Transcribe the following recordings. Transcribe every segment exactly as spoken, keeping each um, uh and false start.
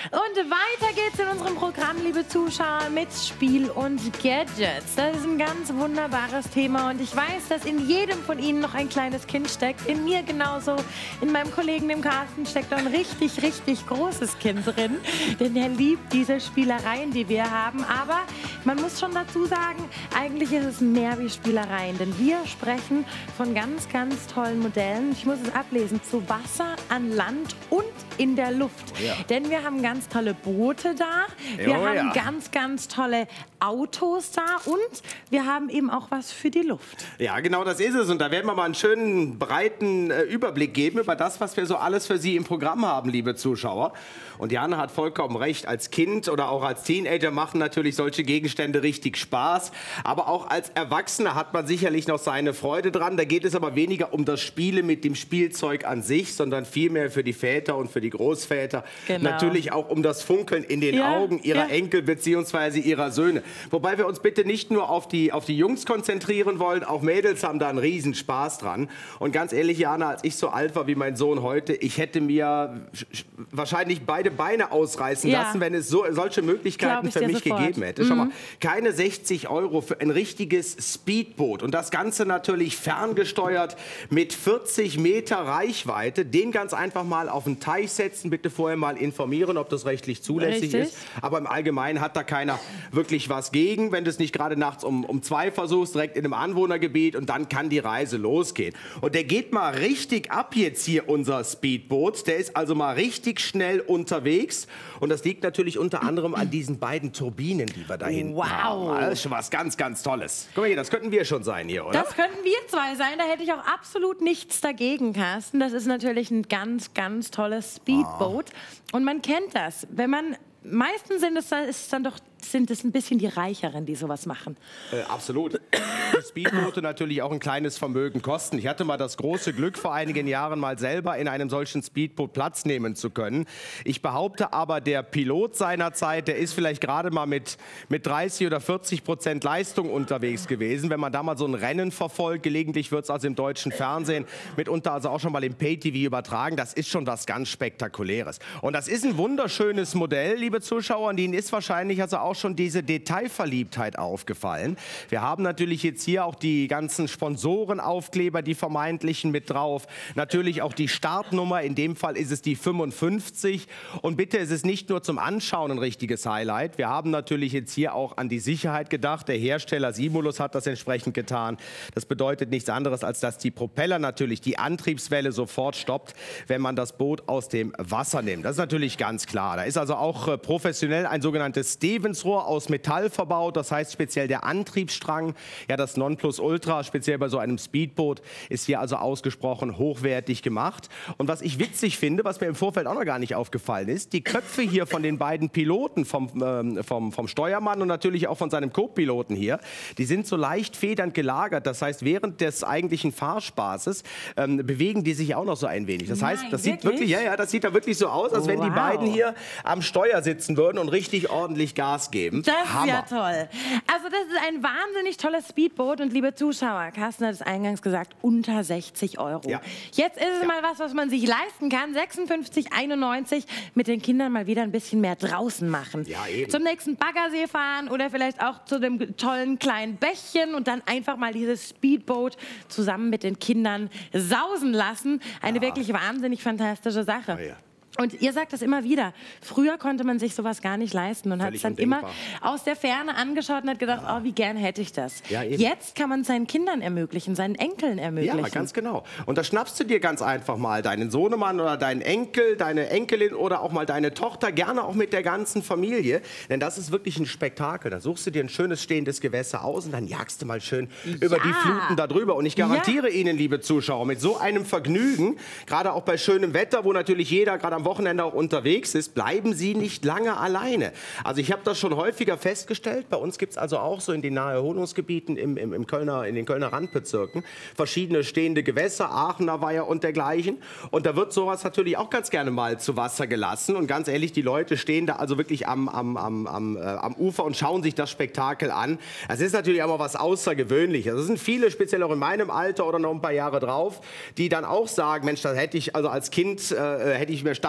Und weiter geht's in unserem Programm, liebe Zuschauer, mit Spiel und Gadgets. Das ist ein ganz wunderbares Thema und ich weiß, dass in jedem von Ihnen noch ein kleines Kind steckt. In mir genauso, in meinem Kollegen, dem Carsten, steckt noch ein richtig, richtig großes Kind drin. Denn er liebt diese Spielereien, die wir haben. Aber man muss schon dazu sagen, eigentlich ist es mehr wie Spielereien. Denn wir sprechen von ganz, ganz tollen Modellen. Ich muss es ablesen, zu Wasser, an Land und in der Luft. Oh ja. Denn wir haben ganz tolle Boote da, wir Oh haben ja. ganz, ganz tolle Autos da und wir haben eben auch was für die Luft. Ja, genau das ist es. Und da werden wir mal einen schönen, breiten äh, Überblick geben über das, was wir so alles für Sie im Programm haben, liebe Zuschauer. Und Jana hat vollkommen recht. Als Kind oder auch als Teenager machen natürlich solche Gegenstände richtig Spaß. Aber auch als Erwachsener hat man sicherlich noch seine Freude dran. Da geht es aber weniger um das Spielen mit dem Spielzeug an sich, sondern vielmehr für die Väter und für die Großväter. Genau. Natürlich auch um das Funkeln in den Ja, Augen ihrer ja. Enkel bzw. ihrer Söhne. Wobei wir uns bitte nicht nur auf die, auf die Jungs konzentrieren wollen, auch Mädels haben da einen riesen Spaß dran. Und ganz ehrlich, Jana, als ich so alt war wie mein Sohn heute, ich hätte mir wahrscheinlich beide Beine ausreißen Ja. lassen, wenn es so, solche Möglichkeiten Glaub ich für dir mich sofort. gegeben hätte. Schau mal, keine sechzig Euro für ein richtiges Speedboot und das Ganze natürlich ferngesteuert mit vierzig Meter Reichweite. Den ganz einfach mal auf den Teich setzen, bitte vorher mal informieren, ob das rechtlich zulässig Richtig. ist. Aber im Allgemeinen hat da keiner wirklich was gegen, wenn du es nicht gerade nachts um, um zwei versuchst, direkt in einem Anwohnergebiet und dann kann die Reise losgehen. Und der geht mal richtig ab jetzt hier, unser Speedboot. Der ist also mal richtig schnell unterwegs und das liegt natürlich unter anderem an diesen beiden Turbinen, die wir da hinten Wow. haben. Das ist schon was ganz, ganz Tolles. Guck mal hier, das könnten wir schon sein hier, oder? Das könnten wir zwei sein, da hätte ich auch absolut nichts dagegen, Carsten. Das ist natürlich ein ganz, ganz tolles Speedboot. Und man kennt das, wenn man, meistens sind es, ist es dann doch sind es ein bisschen die Reicheren, die sowas machen. Äh, absolut. Speedboote natürlich auch ein kleines Vermögen kosten. Ich hatte mal das große Glück, vor einigen Jahren mal selber in einem solchen Speedboot Platz nehmen zu können. Ich behaupte aber, der Pilot seiner Zeit, der ist vielleicht gerade mal mit, mit dreißig oder vierzig Prozent Leistung unterwegs gewesen. Wenn man da mal so ein Rennen verfolgt, gelegentlich wird es also im deutschen Fernsehen, mitunter also auch schon mal im Pay-T V übertragen, das ist schon was ganz Spektakuläres. Und das ist ein wunderschönes Modell, liebe Zuschauer, und Ihnen ist wahrscheinlich also auch schon diese Detailverliebtheit aufgefallen. Wir haben natürlich jetzt hier auch die ganzen Sponsorenaufkleber, die vermeintlichen mit drauf. Natürlich auch die Startnummer, in dem Fall ist es die fünfundfünfzig. Und bitte, es ist nicht nur zum Anschauen ein richtiges Highlight. Wir haben natürlich jetzt hier auch an die Sicherheit gedacht. Der Hersteller Simulus hat das entsprechend getan. Das bedeutet nichts anderes, als dass die Propeller natürlich die Antriebswelle sofort stoppt, wenn man das Boot aus dem Wasser nimmt. Das ist natürlich ganz klar. Da ist also auch äh, professionell ein sogenanntes Stevens-Rohr aus Metall verbaut, das heißt speziell der Antriebsstrang, ja das Nonplusultra, speziell bei so einem Speedboot, ist hier also ausgesprochen hochwertig gemacht. Und was ich witzig finde, was mir im Vorfeld auch noch gar nicht aufgefallen ist, die Köpfe hier von den beiden Piloten, vom, ähm, vom, vom Steuermann und natürlich auch von seinem Co-Piloten hier, die sind so leicht federnd gelagert, das heißt während des eigentlichen Fahrspaßes ähm, bewegen die sich auch noch so ein wenig. Das heißt, Nein, das sieht wirklich? wirklich, ja, ja, das sieht da wirklich so aus, als wenn die Wow. beiden hier am Steuer sitzen würden und richtig ordentlich Gas geben. Das ist Hammer. ja toll. Also das ist ein wahnsinnig tolles Speedboot und liebe Zuschauer, Carsten hat es eingangs gesagt, unter sechzig Euro. Ja. Jetzt ist es Ja. mal was, was man sich leisten kann, sechsundfünfzig einundneunzig, mit den Kindern mal wieder ein bisschen mehr draußen machen. Ja, eben. Zum nächsten Baggersee fahren oder vielleicht auch zu dem tollen kleinen Bächchen und dann einfach mal dieses Speedboot zusammen mit den Kindern sausen lassen. Eine Ja. wirklich wahnsinnig fantastische Sache. Oh ja. Und ihr sagt das immer wieder, früher konnte man sich sowas gar nicht leisten und hat Völlig es dann undenkbar. immer aus der Ferne angeschaut und hat gedacht, oh, wie gern hätte ich das. Ja, eben. Jetzt kann man es seinen Kindern ermöglichen, seinen Enkeln ermöglichen. Ja, ganz genau. Und da schnappst du dir ganz einfach mal deinen Sohnemann oder deinen Enkel, deine Enkelin oder auch mal deine Tochter, gerne auch mit der ganzen Familie. Denn das ist wirklich ein Spektakel. Da suchst du dir ein schönes stehendes Gewässer aus und dann jagst du mal schön über die Fluten da drüber. Und ich garantiere Ihnen, liebe Zuschauer, mit so einem Vergnügen, gerade auch bei schönem Wetter, wo natürlich jeder gerade am Wochenende auch unterwegs ist, bleiben Sie nicht lange alleine. Also ich habe das schon häufiger festgestellt. Bei uns gibt es also auch so in den Naherholungsgebieten im, im, im Kölner, in den Kölner Randbezirken verschiedene stehende Gewässer, Aachener Weiher und dergleichen. Und da wird sowas natürlich auch ganz gerne mal zu Wasser gelassen. Und ganz ehrlich, die Leute stehen da also wirklich am, am, am, am, äh, am Ufer und schauen sich das Spektakel an. Das ist natürlich aber was Außergewöhnliches. Das sind viele, speziell auch in meinem Alter oder noch ein paar Jahre drauf, die dann auch sagen, Mensch, das hätte ich also als Kind, äh, hätte ich mir Steine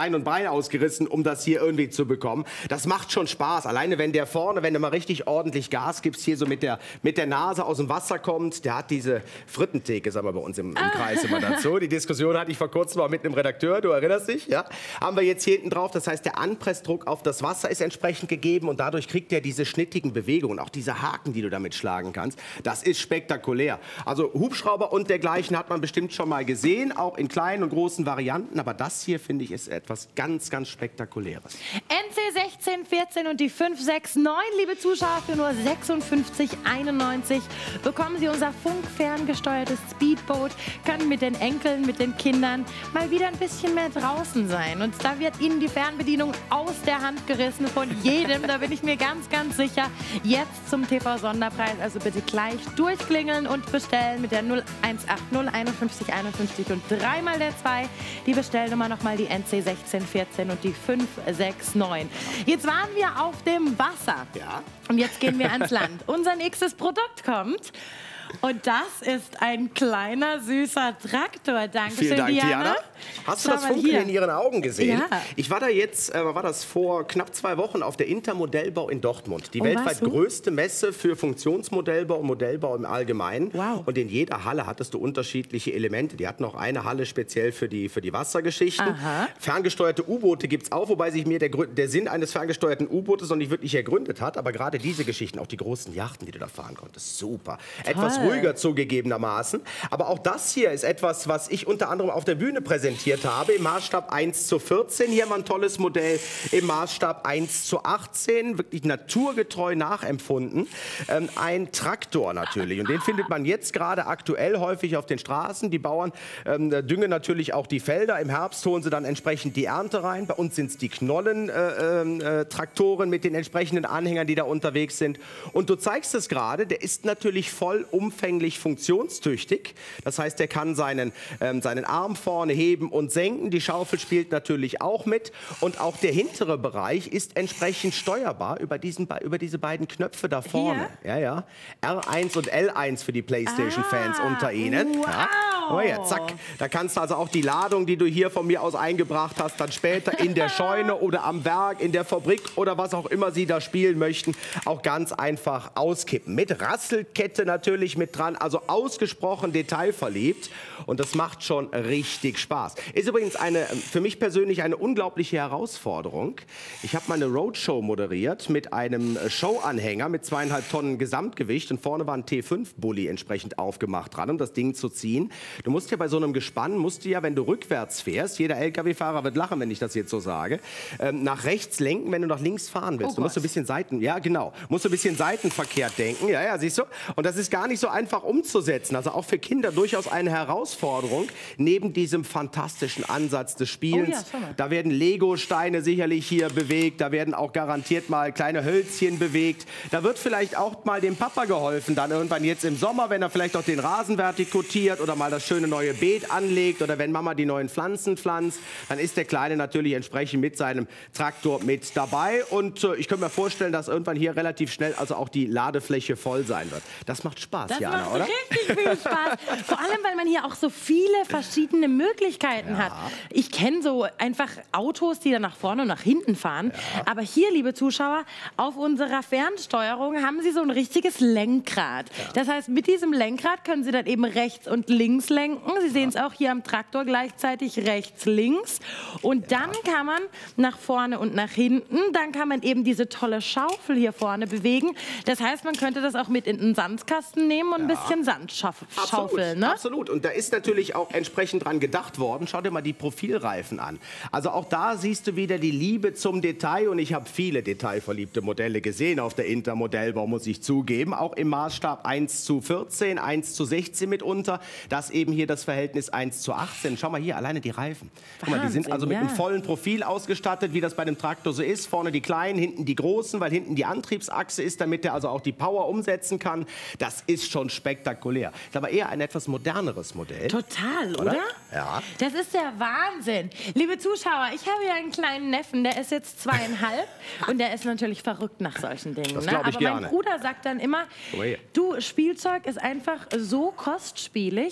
Bein und Bein ausgerissen, um das hier irgendwie zu bekommen. Das macht schon Spaß. Alleine wenn der vorne, wenn du mal richtig ordentlich Gas gibst, hier so mit der, mit der Nase aus dem Wasser kommt, der hat diese Frittentheke, sagen wir bei uns im, im Kreis immer dazu. Die Diskussion hatte ich vor kurzem mal mit einem Redakteur, du erinnerst dich, ja? Haben wir jetzt hier hinten drauf, das heißt, der Anpressdruck auf das Wasser ist entsprechend gegeben und dadurch kriegt er diese schnittigen Bewegungen, auch diese Haken, die du damit schlagen kannst. Das ist spektakulär. Also Hubschrauber und dergleichen hat man bestimmt schon mal gesehen, auch in kleinen und großen Varianten, aber das hier, finde ich, ist etwas ganz, ganz Spektakuläres. N C sechzehn vierzehn und die fünf sechs neun, liebe Zuschauer, für nur sechsundfünfzig einundneunzig bekommen Sie unser funkferngesteuertes Speedboot, können mit den Enkeln, mit den Kindern mal wieder ein bisschen mehr draußen sein. Und da wird Ihnen die Fernbedienung aus der Hand gerissen von jedem, da bin ich mir ganz, ganz sicher. Jetzt zum T V-Sonderpreis, also bitte gleich durchklingeln und bestellen mit der null eins acht null einundfünfzig einundfünfzig und dreimal der zwei. Die Bestellnummer nochmal die N C sechzehn vierzehn und die fünf sechs neun. Jetzt waren wir auf dem Wasser. Ja. Und jetzt gehen wir ans Land. Unser nächstes Produkt kommt. Und das ist ein kleiner, süßer Traktor. Danke Vielen schön, Dank, Diana. Diana. Hast du Schau das mal Funkeln hier. in Ihren Augen gesehen? Ja. Ich war da jetzt, äh, war das vor knapp zwei Wochen auf der Intermodellbau in Dortmund. Die Oh, weltweit warst du? größte Messe für Funktionsmodellbau und Modellbau im Allgemeinen. Wow. Und in jeder Halle hattest du unterschiedliche Elemente. Die hatten auch eine Halle speziell für die, für die Wassergeschichten. Aha. Ferngesteuerte U-Boote gibt es auch, wobei sich mir der, Grü- der Sinn eines ferngesteuerten U-Bootes noch nicht wirklich ergründet hat. Aber gerade diese Geschichten, auch die großen Yachten, die du da fahren konntest, super. Etwas ruhiger zugegebenermaßen. Aber auch das hier ist etwas, was ich unter anderem auf der Bühne präsentiert habe, im Maßstab eins zu vierzehn. Hier haben wir ein tolles Modell im Maßstab eins zu achtzehn, wirklich naturgetreu nachempfunden. Ähm, ein Traktor natürlich. Und den findet man jetzt gerade aktuell häufig auf den Straßen. Die Bauern ähm, düngen natürlich auch die Felder. Im Herbst holen sie dann entsprechend die Ernte rein. Bei uns sind es die Knollen-Traktoren äh, äh, Traktoren mit den entsprechenden Anhängern, die da unterwegs sind. Und du zeigst es gerade, der ist natürlich vollumfänglich funktionstüchtig. Das heißt, er kann seinen, ähm, seinen Arm vorne heben und senken. Die Schaufel spielt natürlich auch mit. Und auch der hintere Bereich ist entsprechend steuerbar über, diesen, über diese beiden Knöpfe da vorne. Ja, ja. R eins und L eins für die PlayStation-Fans Ah, unter Ihnen. wow. Ja. Oh ja, zack. Da kannst du also auch die Ladung, die du hier von mir aus eingebracht hast, dann später in der Scheune oder am Werk, in der Fabrik oder was auch immer Sie da spielen möchten, auch ganz einfach auskippen. Mit Rasselkette natürlich mit dran, also ausgesprochen detailverliebt. Und das macht schon richtig Spaß. Ist übrigens eine, für mich persönlich eine unglaubliche Herausforderung. Ich habe mal eine Roadshow moderiert mit einem Showanhänger mit zweieinhalb Tonnen Gesamtgewicht und vorne war ein T fünf Bulli entsprechend aufgemacht dran, um das Ding zu ziehen. Du musst ja bei so einem Gespann, musst du ja, wenn du rückwärts fährst, jeder L K W-Fahrer wird lachen, wenn ich das jetzt so sage, ähm, nach rechts lenken, wenn du nach links fahren willst. Oh du musst Gott. ein bisschen Seiten, ja genau, musst du ein bisschen seitenverkehrt denken, ja, ja, siehst du? Und das ist gar nicht so einfach umzusetzen. Also auch für Kinder durchaus eine Herausforderung, neben diesem fantastischen Ansatz des Spielens. Oh ja, schau mal. Da werden Lego-Steine sicherlich hier bewegt, da werden auch garantiert mal kleine Hölzchen bewegt. Da wird vielleicht auch mal dem Papa geholfen, dann irgendwann jetzt im Sommer, wenn er vielleicht auch den Rasen vertikutiert oder mal das schöne neue Beet anlegt oder wenn Mama die neuen Pflanzen pflanzt, dann ist der Kleine natürlich entsprechend mit seinem Traktor mit dabei. Und äh, ich könnte mir vorstellen, dass irgendwann hier relativ schnell also auch die Ladefläche voll sein wird. Das macht Spaß, Das Jana, macht oder? richtig viel Spaß. Vor allem, weil man hier auch so viele verschiedene Möglichkeiten Ja. hat. Ich kenne so einfach Autos, die dann nach vorne und nach hinten fahren. Aber hier, liebe Zuschauer, auf unserer Fernsteuerung haben Sie so ein richtiges Lenkrad. Das heißt, mit diesem Lenkrad können Sie dann eben rechts und links lenken. Sie sehen es auch hier am Traktor gleichzeitig rechts, links. Und dann kann man nach vorne und nach hinten. Dann kann man eben diese tolle Schaufel hier vorne bewegen. Das heißt, man könnte das auch mit in den Sandkasten nehmen und ein bisschen Sand schauf- schaufeln. Ne? Absolut. Und da ist natürlich auch entsprechend dran gedacht worden. Schau dir mal die Profilreifen an. Also auch da siehst du wieder die Liebe zum Detail. Und ich habe viele detailverliebte Modelle gesehen auf der Intermodellbau, muss ich zugeben. Auch im Maßstab eins zu vierzehn, eins zu sechzehn mitunter. Das eben hier das Verhältnis eins zu achtzehn. Schau mal hier, alleine die Reifen. Guck mal, die sind Wahnsinn, also mit ja. einem vollen Profil ausgestattet, wie das bei dem Traktor so ist. Vorne die kleinen, hinten die großen, weil hinten die Antriebsachse ist, damit der also auch die Power umsetzen kann. Das ist schon spektakulär. Ist aber eher ein etwas moderneres Modell. Total, oder? Ja. Das ist der Wahnsinn. Liebe Zuschauer, ich habe ja einen kleinen Neffen, der ist jetzt zweieinhalb und der ist natürlich verrückt nach solchen Dingen. Das Ne? glaub ich Aber mein gerne. Bruder sagt dann immer, Oh ja. du, Spielzeug ist einfach so kostspielig und Ja. man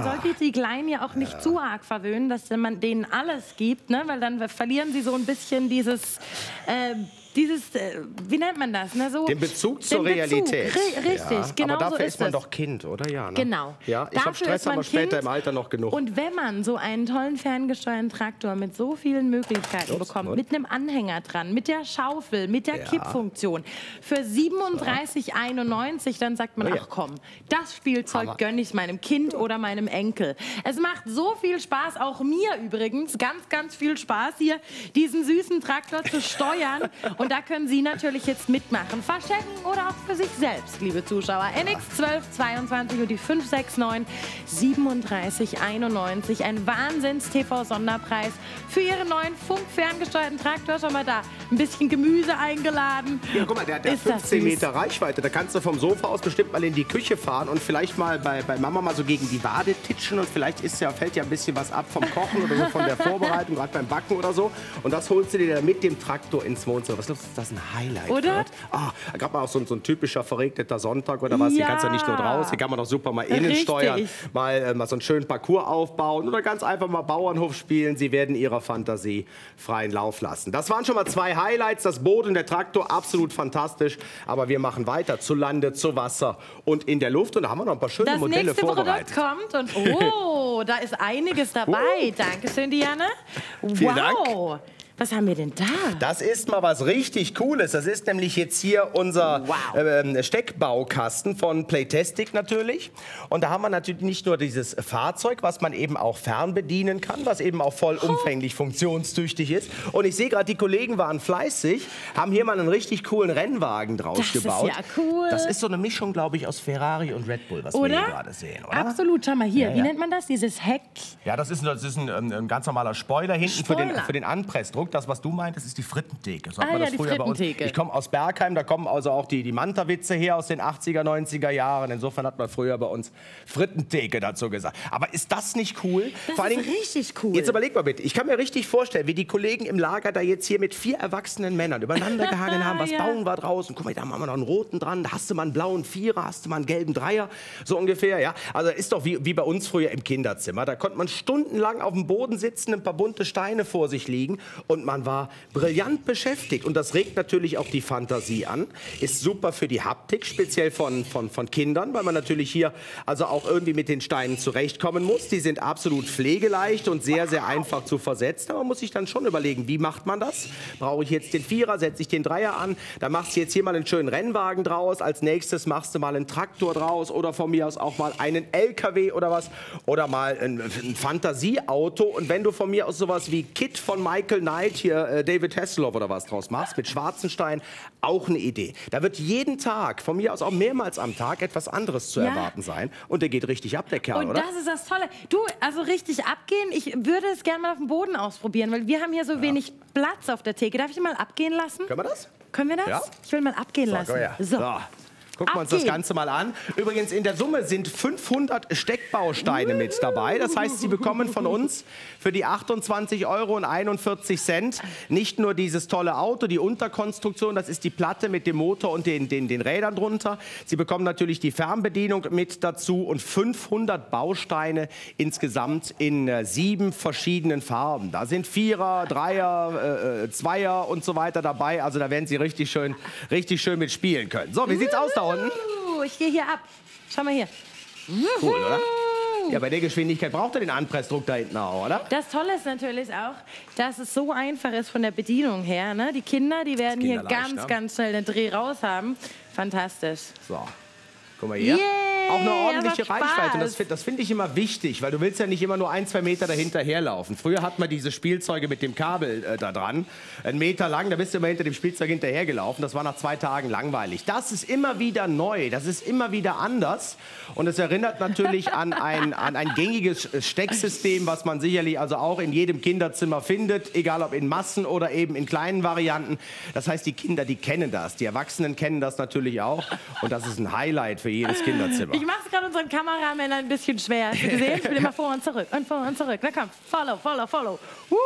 sollte die Kleinen ja auch nicht ja. zu arg verwöhnen, dass man denen alles gibt, ne? Weil dann verlieren sie so ein bisschen dieses... Äh, Dieses, äh, wie nennt man das? Ne? So, den Bezug zur den Bezug. Realität. Ri richtig, ja. genau aber dafür so ist, ist man es. doch Kind, oder? Ja, ne? Genau. Ja, ich habe Stress, aber später kind. im Alter noch genug. Und wenn man so einen tollen ferngesteuerten Traktor mit so vielen Möglichkeiten Los, bekommt, gut. mit einem Anhänger dran, mit der Schaufel, mit der ja. Kippfunktion, für siebenunddreißig einundneunzig, dann sagt man, oh, ja. ach komm, das Spielzeug gönne ich meinem Kind oder meinem Enkel. Es macht so viel Spaß, auch mir übrigens, ganz, ganz viel Spaß, hier diesen süßen Traktor zu steuern. Und da können Sie natürlich natürlich jetzt mitmachen, verschenken oder auch für sich selbst, liebe Zuschauer. N X zwölf zweiundzwanzig und die fünf sechs neun siebenunddreißig einundneunzig. Ein Wahnsinns-T V-Sonderpreis für Ihren neuen funkferngesteuerten Traktor. Schon mal da ein bisschen Gemüse eingeladen. Ja, guck mal, der hat ja fünfzehn Meter Reichweite. Da kannst du vom Sofa aus bestimmt mal in die Küche fahren und vielleicht mal bei, bei Mama mal so gegen die Wade titschen. Und vielleicht ist ja, fällt ja ein bisschen was ab vom Kochen oder so, von der Vorbereitung, gerade beim Backen oder so. Und das holst du dir dann mit dem Traktor ins Wohnzimmer. Was glaubst du, das ist ein Highlight? Oder? Ah, gerade mal auch so, so ein typischer verregneter Sonntag oder was. Ja. Hier kannst du ja nicht nur draus, hier kann man doch super mal innen Richtig. steuern, mal, äh, mal so einen schönen Parcours aufbauen oder ganz einfach mal Bauernhof spielen. Sie werden ihrer Fantasie freien Lauf lassen. Das waren schon mal zwei Highlights. Das Boot und der Traktor, absolut fantastisch. Aber wir machen weiter zu Lande, zu Wasser und in der Luft. Und da haben wir noch ein paar schöne das Modelle vorbereitet. Das nächste Produkt kommt und oh, da ist einiges dabei. Uh. Dankeschön, Diana. Vielen wow. Dank. Was haben wir denn da? Das ist mal was richtig Cooles. Das ist nämlich jetzt hier unser wow. äh, Steckbaukasten von Playtastic natürlich. Und da haben wir natürlich nicht nur dieses Fahrzeug, was man eben auch fernbedienen kann, was eben auch vollumfänglich funktionstüchtig ist. Und ich sehe gerade, die Kollegen waren fleißig, haben hier mal einen richtig coolen Rennwagen draus das gebaut. Das ist ja cool. Das ist so eine Mischung, glaube ich, aus Ferrari und Red Bull, was oder? wir hier gerade sehen. Oder? Absolut. Schau mal hier, ja, wie ja. nennt man das? Dieses Heck? Ja, das ist, das ist ein, ein ganz normaler Spoiler hinten Spoiler. für den, für den Anpressdruck. Das, was du meintest, das ist die Frittentheke. So hat ah, man ja, das die früher bei uns. Ich komme aus Bergheim, da kommen also auch die, die Manta-Witze her aus den achtziger, neunziger Jahren. Insofern hat man früher bei uns Frittentheke dazu gesagt. Aber ist das nicht cool? Das Vor ist allem, richtig cool. Jetzt überleg mal bitte. Ich kann mir richtig vorstellen, wie die Kollegen im Lager da jetzt hier mit vier erwachsenen Männern übereinander gehangen haben. Was ja. bauen wir draußen? Guck mal, da haben wir noch einen roten dran. Da hast du mal einen blauen Vierer, hast du mal einen gelben Dreier. So ungefähr, ja. Also ist doch wie, wie bei uns früher im Kinderzimmer. Da konnte man stundenlang auf dem Boden sitzen, ein paar bunte Steine vor sich liegen und man war brillant beschäftigt. Und das regt natürlich auch die Fantasie an. Ist super für die Haptik, speziell von, von, von Kindern, weil man natürlich hier also auch irgendwie mit den Steinen zurechtkommen muss. Die sind absolut pflegeleicht und sehr, sehr einfach zu versetzen. Aber man muss sich dann schon überlegen, wie macht man das? Brauche ich jetzt den Vierer, setze ich den Dreier an? Dann machst du jetzt hier mal einen schönen Rennwagen draus. Als nächstes machst du mal einen Traktor draus oder von mir aus auch mal einen L K W oder was. Oder mal ein, ein Fantasieauto. Und wenn du von mir aus sowas wie Kit von Michael Knight, hier äh, David Hasselhoff oder was draus machst, mit schwarzen Steinen, auch eine Idee. Da wird jeden Tag, von mir aus auch mehrmals am Tag, etwas anderes zu ja. erwarten sein. Und der geht richtig ab, der Kerl, und oder? Und das ist das Tolle. Du, also richtig abgehen, ich würde es gerne mal auf dem Boden ausprobieren, weil wir haben hier so ja. wenig Platz auf der Theke. Darf ich mal abgehen lassen? Können wir das? Können wir das? Ja. Ich will mal abgehen so, lassen. So. so. Gucken wir uns das Ganze mal an. Übrigens, in der Summe sind fünfhundert Steckbausteine mit dabei. Das heißt, Sie bekommen von uns für die achtundzwanzig Euro und einundvierzig Cent nicht nur dieses tolle Auto, die Unterkonstruktion, das ist die Platte mit dem Motor und den, den, den Rädern drunter. Sie bekommen natürlich die Fernbedienung mit dazu und fünfhundert Bausteine insgesamt in äh, sieben verschiedenen Farben. Da sind Vierer, Dreier, äh, Zweier und so weiter dabei. Also da werden Sie richtig schön, richtig schön mitspielen können. So, wie sieht's aus da unten? Ich gehe hier ab. Schau mal hier. Cool, oder? Ja, bei der Geschwindigkeit braucht er den Anpressdruck da hinten auch, oder? Das Tolle ist natürlich auch, dass es so einfach ist von der Bedienung her. Ne? Die Kinder, die werden hier ganz, ne? ganz schnell den Dreh raus haben. Fantastisch. So, guck mal hier. Yeah, auch eine ordentliche Spaß. Reichweite. Und das, das finde ich immer wichtig, weil du willst ja nicht immer nur ein, zwei Meter dahinter herlaufen. Früher hat man diese Spielzeuge mit dem Kabel äh, da dran. Einen Meter lang, da bist du immer hinter dem Spielzeug hinterhergelaufen. Das war nach zwei Tagen langweilig. Das ist immer wieder neu. Das ist immer wieder anders. Und es erinnert natürlich an ein, an ein gängiges Stecksystem, was man sicherlich also auch in jedem Kinderzimmer findet. Egal ob in Massen oder eben in kleinen Varianten. Das heißt, die Kinder, die kennen das. Die Erwachsenen kennen das natürlich auch. Und das ist ein Highlight für jedes Kinderzimmer. Ich mache es gerade unseren Kameramännern ein bisschen schwer. Hast du gesehen? Ich bin immer vor und zurück und vor und zurück. Na komm, follow, follow, follow.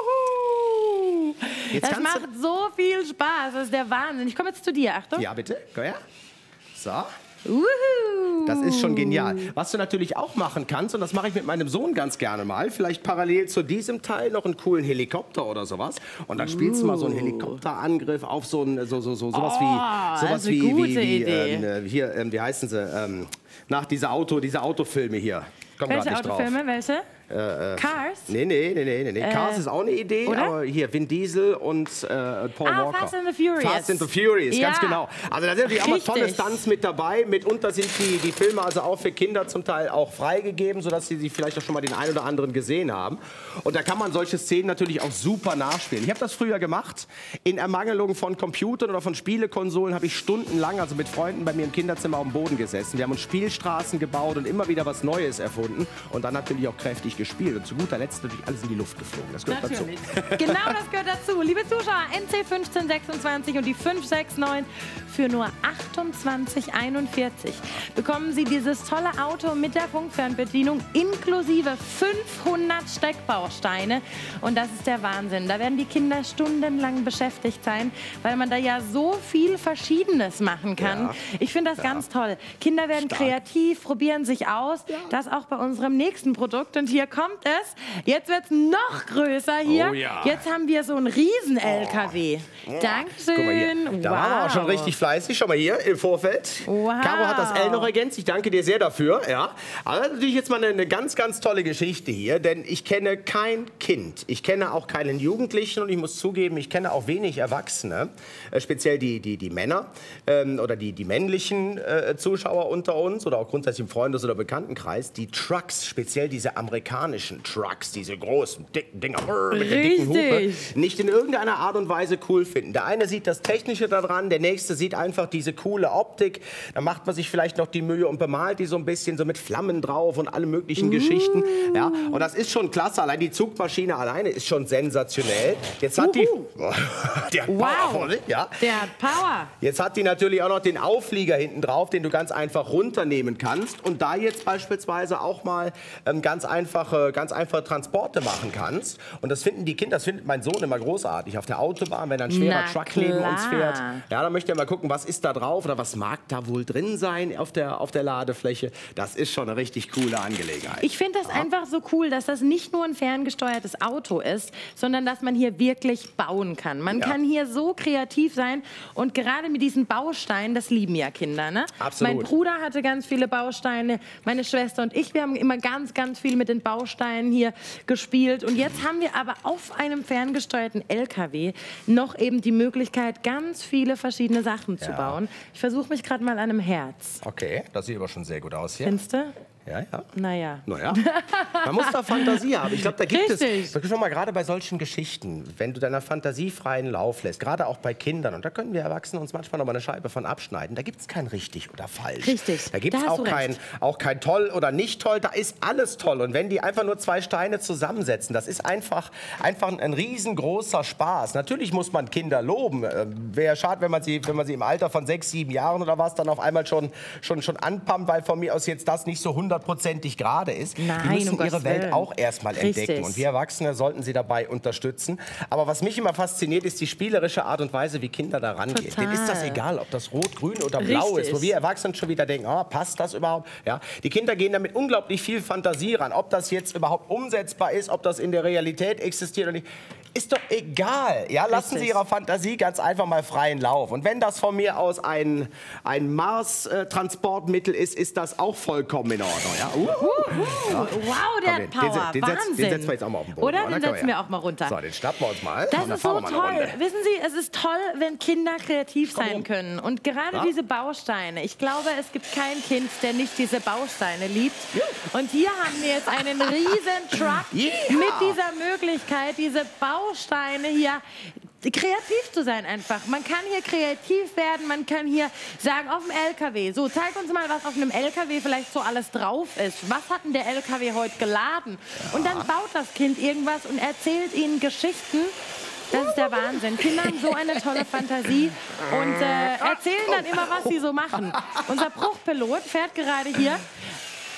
Wuhu! Jetzt das macht so viel Spaß. Das ist der Wahnsinn. Ich komme jetzt zu dir. Achtung. Ja, bitte. Komm her. So. Uhu. Das ist schon genial. Was du natürlich auch machen kannst, und das mache ich mit meinem Sohn ganz gerne mal, vielleicht parallel zu diesem Teil noch einen coolen Helikopter oder sowas. Und dann spielst du mal so einen Helikopterangriff auf so ein, so, so, so, sowas oh, wie, sowas wie, wie, gute wie, wie Idee. ähm, hier, ähm, wie heißen sie, ähm, nach dieser Auto, diese Autofilme hier. Komm Welche nicht Autofilme, drauf. welche? Äh, äh, Cars? Nee, nee, nee, nee, nee. Äh, Cars ist auch eine Idee, oder? aber hier Vin Diesel und äh, Paul Ah, Walker. Fast and the Furious. Fast and the Furious, Ja. ganz genau. Also da sind natürlich auch mal Richtig. tolle Stunts mit dabei. Mitunter sind die, die Filme also auch für Kinder zum Teil auch freigegeben, sodass sie sie vielleicht auch schon mal den einen oder anderen gesehen haben. Und da kann man solche Szenen natürlich auch super nachspielen. Ich habe das früher gemacht. In Ermangelung von Computern oder von Spielekonsolen habe ich stundenlang, also mit Freunden bei mir im Kinderzimmer auf dem Boden gesessen. Wir haben uns Spielstraßen gebaut und immer wieder was Neues erfunden und dann natürlich auch kräftig gespielt. Und zu guter Letzt natürlich alles in die Luft geflogen. Das gehört Natürlich. dazu. Genau das gehört dazu. Liebe Zuschauer, N C fünfzehn sechsundzwanzig und die fünf sechs neun für nur achtundzwanzig einundvierzig bekommen Sie dieses tolle Auto mit der Funkfernbedienung inklusive fünfhundert Steckbausteine. Und das ist der Wahnsinn. Da werden die Kinder stundenlang beschäftigt sein, weil man da ja so viel Verschiedenes machen kann. Ja. Ich finde das Ja. ganz toll. Kinder werden Stark. kreativ, probieren sich aus. Das auch bei unserem nächsten Produkt. Und hier kommt es. Jetzt wird es noch größer hier. Oh ja. Jetzt haben wir so einen Riesen-L K W. Dankeschön. Guck mal hier. Da waren wir auch schon richtig fleißig. Schau mal hier im Vorfeld. Wow. Caro hat das L noch ergänzt. Ich danke dir sehr dafür. Ja. Aber das ist natürlich jetzt mal eine, eine ganz, ganz tolle Geschichte hier. Denn ich kenne kein Kind. Ich kenne auch keinen Jugendlichen. Und ich muss zugeben, ich kenne auch wenig Erwachsene. Äh, speziell die, die, die Männer ähm, oder die, die männlichen äh, Zuschauer unter uns oder auch grundsätzlich im Freundes- oder Bekanntenkreis, die Trucks, speziell diese amerikanischen Trucks, diese großen, dicken Dinger brrr, mit der dicken Hupe, Richtig. nicht in irgendeiner Art und Weise cool finden. Der eine sieht das Technische daran, der nächste sieht einfach diese coole Optik. Da macht man sich vielleicht noch die Mühe und bemalt die so ein bisschen so mit Flammen drauf und alle möglichen Geschichten. Ja, und das ist schon klasse. Allein die Zugmaschine alleine ist schon sensationell. Jetzt hat die... die hat Wow. Power, ja. Der hat Power. Jetzt hat die natürlich auch noch den Auflieger hinten drauf, den du ganz einfach runternehmen kannst und da jetzt beispielsweise auch mal ähm, ganz einfache, ganz einfache Transporte machen kannst. Und das finden die Kinder, das findet mein Sohn immer großartig auf der Autobahn, wenn ein schwerer Na Truck neben uns klar. fährt. Ja, dann möchte er mal gucken, was ist da drauf oder was mag da wohl drin sein auf der, auf der Ladefläche. Das ist schon eine richtig coole Angelegenheit. Ich finde das einfach so cool, dass das nicht nur ein ferngesteuertes Auto ist, sondern dass man hier wirklich bauen kann. Man Ja. kann hier so kreativ sein und gerade mit diesen Bausteinen, das lieben ja Kinder, ne? Absolut. Mein Bruder hatte ganz viele Bausteine, meine Schwester und ich, wir haben immer ganz, ganz viel mit den Bausteinen hier gespielt und jetzt haben wir aber auf einem ferngesteuerten L K W noch eben die Möglichkeit, ganz viele verschiedene Sachen zu Ja. bauen. Ich versuche mich gerade mal an einem Herz. Okay, das sieht aber schon sehr gut aus hier. Findest du? Ja, ja. Naja. Naja, man muss da Fantasie haben. Ich glaube, da gibt Richtig. es, schon mal gerade bei solchen Geschichten, wenn du deiner Fantasie freien Lauf lässt, gerade auch bei Kindern, und da können wir Erwachsene uns manchmal noch mal eine Scheibe von abschneiden, da gibt es kein richtig oder falsch. Richtig. Da gibt Da es hast auch du kein, recht. auch kein toll oder nicht toll, da ist alles toll. Und wenn die einfach nur zwei Steine zusammensetzen, das ist einfach, einfach ein, ein riesengroßer Spaß. Natürlich muss man Kinder loben. Äh, Wäre schade, wenn man, sie, wenn man sie im Alter von sechs, sieben Jahren oder was dann auf einmal schon, schon, schon anpumpt, weil von mir aus jetzt das nicht so hundertprozentig gerade ist. Nein, die müssen um ihre Gottes Welt Willen. auch erstmal Richtig. entdecken. Und wir Erwachsene sollten sie dabei unterstützen. Aber was mich immer fasziniert, ist die spielerische Art und Weise, wie Kinder da rangehen. Total. Denen ist das egal, ob das rot, grün oder blau Richtig. ist. Wo wir Erwachsenen schon wieder denken, oh, passt das überhaupt? Ja? Die Kinder gehen da mit unglaublich viel Fantasie ran. Ob das jetzt überhaupt umsetzbar ist, ob das in der Realität existiert oder nicht. Ist doch egal. Ja, lassen Richtig. Sie Ihrer Fantasie ganz einfach mal freien Lauf. Und wenn das von mir aus ein, ein Mars-Transportmittel ist, ist das auch vollkommen in Ordnung. Ja? Uh, Wow, der Komm, hat den- Power. den, den, setz- Wahnsinn. den setzen wir jetzt auch mal auf den Boden. Oder? oder? Den Komm setzen her. wir auch mal runter. So, den schnappen wir uns mal. Das Und dann ist so fahren wir mal eine toll. Runde. Wissen Sie, es ist toll, wenn Kinder kreativ Komm sein rum. können. Und gerade Ja. diese Bausteine. Ich glaube, es gibt kein Kind, der nicht diese Bausteine liebt. Und hier haben wir jetzt einen riesen Truck Yeah. mit dieser Möglichkeit, diese Bausteine hier kreativ zu sein einfach. Man kann hier kreativ werden, man kann hier sagen, auf dem L K W, so, zeig uns mal, was auf einem L K W vielleicht so alles drauf ist. Was hat denn der L K W heute geladen? Und dann baut das Kind irgendwas und erzählt ihnen Geschichten. Das ist der Wahnsinn. Kinder haben so eine tolle Fantasie und äh, erzählen dann immer, was sie so machen. Unser Bruchpilot fährt gerade hier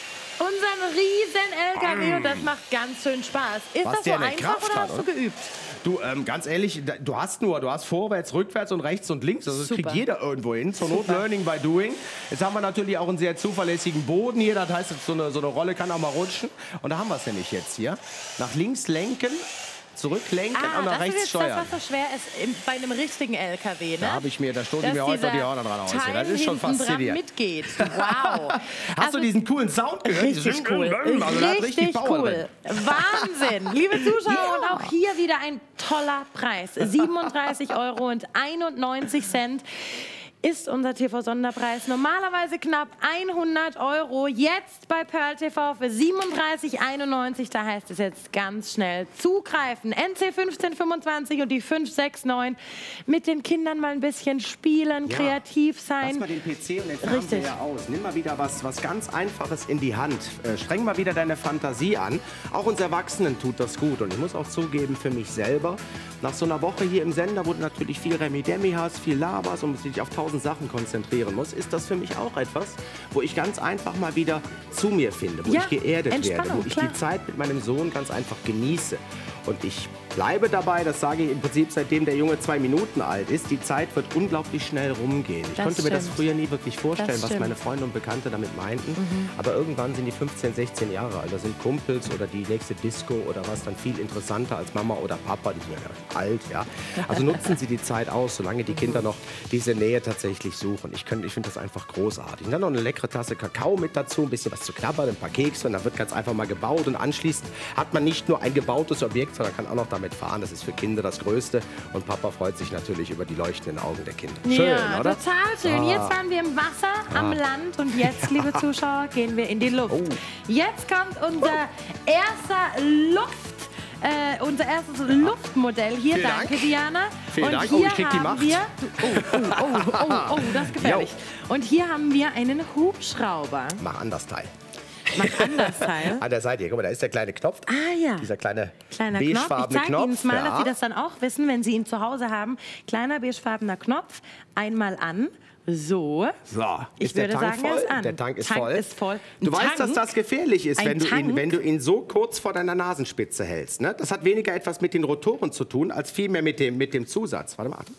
unseren riesen L K W und das macht ganz schön Spaß. Ist Was das so der eine einfach Kraft oder hat, hast du oder? geübt? Du, ähm, ganz ehrlich, du hast nur, du hast vorwärts, rückwärts und rechts und links. Also das Super. kriegt jeder irgendwo hin. Zur Not Learning by Doing. Jetzt haben wir natürlich auch einen sehr zuverlässigen Boden hier. Das heißt, so eine, so eine Rolle kann auch mal rutschen. Und da haben wir es nämlich jetzt hier. Nach links lenken. Zurücklenken ah, und nach das rechts ist jetzt steuern. Das, was so schwer ist im, bei einem richtigen L K W, ne? Da habe ich mir, da stoße ich Dass mir heute noch die dieser Hörner dran aus. Teil Das ist schon hinten dran faszinierend. mitgeht. Wow. Hast Also, du diesen coolen Sound gehört? Richtig cool. Also da hat richtig Power cool. drin. Wahnsinn. Liebe Zuschauer, Ja. und auch hier wieder ein toller Preis. siebenunddreißig Euro einundneunzig ist unser T V-Sonderpreis. Normalerweise knapp hundert Euro. Jetzt bei Pearl T V für siebenunddreißig einundneunzig. Da heißt es jetzt ganz schnell zugreifen. N C fünfzehn fünfundzwanzig und die fünf sechs neun. Mit den Kindern mal ein bisschen spielen, Ja. kreativ sein. Lass mal den P C und den Fernseher Richtig. aus. Nimm mal wieder was, was ganz Einfaches in die Hand. Äh, streng mal wieder deine Fantasie an. Auch uns Erwachsenen tut das gut. Und ich muss auch zugeben, für mich selber, nach so einer Woche hier im Sender, wo du natürlich viel Remi-Demi hast, viel Labers und dich auf tausend Sachen konzentrieren musst, ist das für mich auch etwas, wo ich ganz einfach mal wieder zu mir finde, wo Ja, ich geerdet werde, Entspannung, wo ich klar. die Zeit mit meinem Sohn ganz einfach genieße. Und ich bleibe dabei, das sage ich im Prinzip seitdem der Junge zwei Minuten alt ist, die Zeit wird unglaublich schnell rumgehen. Ich Das konnte mir das stimmt. früher nie wirklich vorstellen, Das was stimmt. meine Freunde und Bekannte damit meinten. Aber irgendwann sind die fünfzehn, sechzehn Jahre alt. Da sind Kumpels oder die nächste Disco oder was dann viel interessanter als Mama oder Papa. Die sind ja alt, ja. Also nutzen Sie die Zeit aus, solange die Kinder noch diese Nähe tatsächlich suchen. Ich, könnt- ich finde das einfach großartig. Und dann noch eine leckere Tasse Kakao mit dazu, ein bisschen was zu knabbern, ein paar Kekse und dann wird ganz einfach mal gebaut. Und anschließend hat man nicht nur ein gebautes Objekt, sondern kann auch noch damit fahren. Das ist für Kinder das Größte. Und Papa freut sich natürlich über die leuchtenden Augen der Kinder. Schön, ja, oder? total schön. Ah. Jetzt waren wir im Wasser, am Land und jetzt, liebe Zuschauer, gehen wir in die Luft. Oh. Jetzt kommt unser erster Luft, äh, unser erstes Luftmodell. Hier, Vielen danke Dank. Diana. Vielen und Dank. hier Oh, ich krieg die haben Macht. wir, oh, oh, oh, oh, oh, das ist gefährlich. Und hier haben wir einen Hubschrauber. Mach an das Teil. Mach an das Teil. An der Seite hier, guck mal, da ist der kleine Knopf. Ah ja. Dieser kleine Kleiner Knopf. Ich beigefarbene zeige Ihnen Knopf. mal, ja. dass Sie das dann auch wissen, wenn Sie ihn zu Hause haben. Kleiner beigefarbener Knopf. Einmal an. So. So, Ich ist der würde Tank sagen, er voll? ist an. Der Tank ist Tank voll. ist voll. Ein Du weißt, Tank? dass das gefährlich ist, Ein wenn du, ihn, Tank? wenn du ihn so kurz vor deiner Nasenspitze hältst. Ne? Das hat weniger etwas mit den Rotoren zu tun, als vielmehr mit dem, mit dem Zusatz. Warte mal.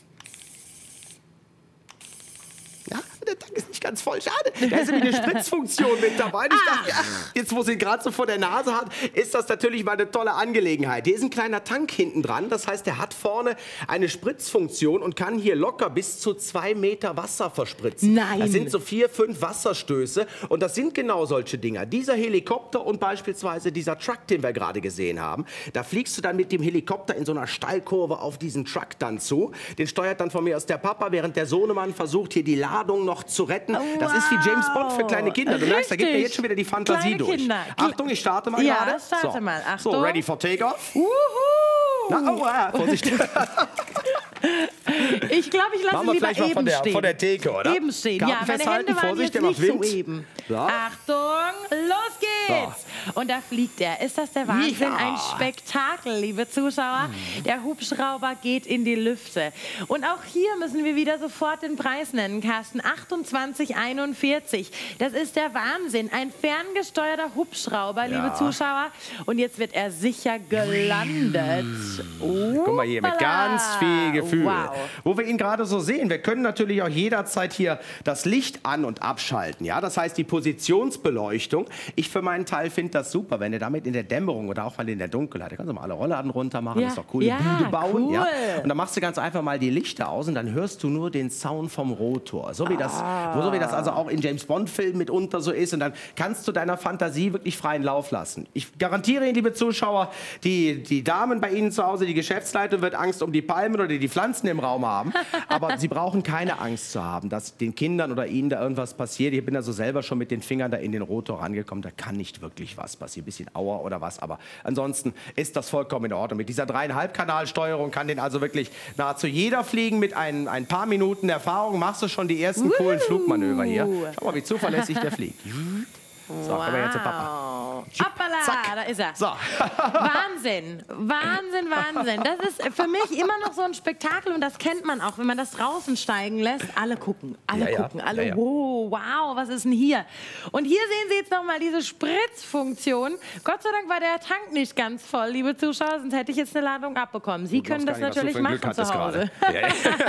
Ja, der Tank ist nicht ganz voll. Schade. Da ist nämlich eine Spritzfunktion mit dabei. Und ich Ah. dachte, ach, jetzt, wo sie ihn gerade so vor der Nase hat, ist das natürlich mal eine tolle Angelegenheit. Hier ist ein kleiner Tank hinten dran. Das heißt, der hat vorne eine Spritzfunktion und kann hier locker bis zu zwei Meter Wasser verspritzen. Nein. Das sind so vier, fünf Wasserstöße. Und das sind genau solche Dinger. Dieser Helikopter und beispielsweise dieser Truck, den wir gerade gesehen haben. Da fliegst du dann mit dem Helikopter in so einer Steilkurve auf diesen Truck dann zu. Den steuert dann von mir aus der Papa, während der Sohnemann versucht, hier die Ladung noch zu retten. Das ist wie James Bond für kleine Kinder. Du merkst, da gibt mir Richtig. jetzt schon wieder die Fantasie Kleine durch. Kinder. Achtung, ich starte mal Ja, gerade. starte so. mal. Achtung. So, ready for takeoff. Uhu. Na, oh, ah, Vorsicht. Ich glaube, ich lasse Machen ihn wir lieber vielleicht mal eben von der, stehen. von der Theke, oder? Eben stehen. Karten Ja, meine festhalten, Hände waren Vorsicht, jetzt der nicht macht so Wind. eben. So. Achtung, los geht's! Und da fliegt er. Ist das der Wahnsinn? Ja. Ein Spektakel, liebe Zuschauer. Der Hubschrauber geht in die Lüfte. Und auch hier müssen wir wieder sofort den Preis nennen, Carsten. achtundzwanzig einundvierzig. Das ist der Wahnsinn. Ein ferngesteuerter Hubschrauber, Ja. liebe Zuschauer. Und jetzt wird er sicher gelandet. Guck mal hier, mit ganz viel Gefühl. Wow. Wo wir ihn gerade so sehen, wir können natürlich auch jederzeit hier das Licht an- und abschalten. Ja? Das heißt, die Positionsbeleuchtung. Ich für meinen Teil finde das super, wenn ihr damit in der Dämmerung oder auch mal in der Dunkelheit, da kannst du mal alle Rollladen runter machen, Ja. das ist doch cool, Ja, Bude bauen. cool. Ja? Und dann machst du ganz einfach mal die Lichter aus und dann hörst du nur den Sound vom Rotor. So wie das, Ah. so wie das also auch in James-Bond-Filmen mitunter so ist. Und dann kannst du deiner Fantasie wirklich freien Lauf lassen. Ich garantiere Ihnen, liebe Zuschauer, die, die Damen bei Ihnen zu Hause, die Geschäftsleitung wird Angst um die Palmen oder die Pflanzen im Raum haben. Aber Sie brauchen keine Angst zu haben, dass den Kindern oder Ihnen da irgendwas passiert. Ich bin da so selber schon mit den Fingern da in den Rotor rangekommen. Da kann nicht wirklich was passieren. Ein bisschen Aua oder was. Aber ansonsten ist das vollkommen in Ordnung. Mit dieser dreieinhalb Kanalsteuerung kann den also wirklich nahezu jeder fliegen. Mit ein, ein paar Minuten Erfahrung machst du schon die ersten coolen Flugmanöver hier. Schau mal, wie zuverlässig der fliegt. So, komm mal her zu Papa. Hoppala, Zack. da ist er. So. Wahnsinn, Wahnsinn, Wahnsinn. Das ist für mich immer noch so ein Spektakel und das kennt man auch, wenn man das draußen steigen lässt. Alle gucken, alle Ja, gucken, ja. alle, Ja, ja. wow, wow, was ist denn hier? Und hier sehen Sie jetzt nochmal diese Spritzfunktion. Gott sei Dank war der Tank nicht ganz voll, liebe Zuschauer, sonst hätte ich jetzt eine Ladung abbekommen. Sie können das natürlich machen zu Hause. Ja, ja.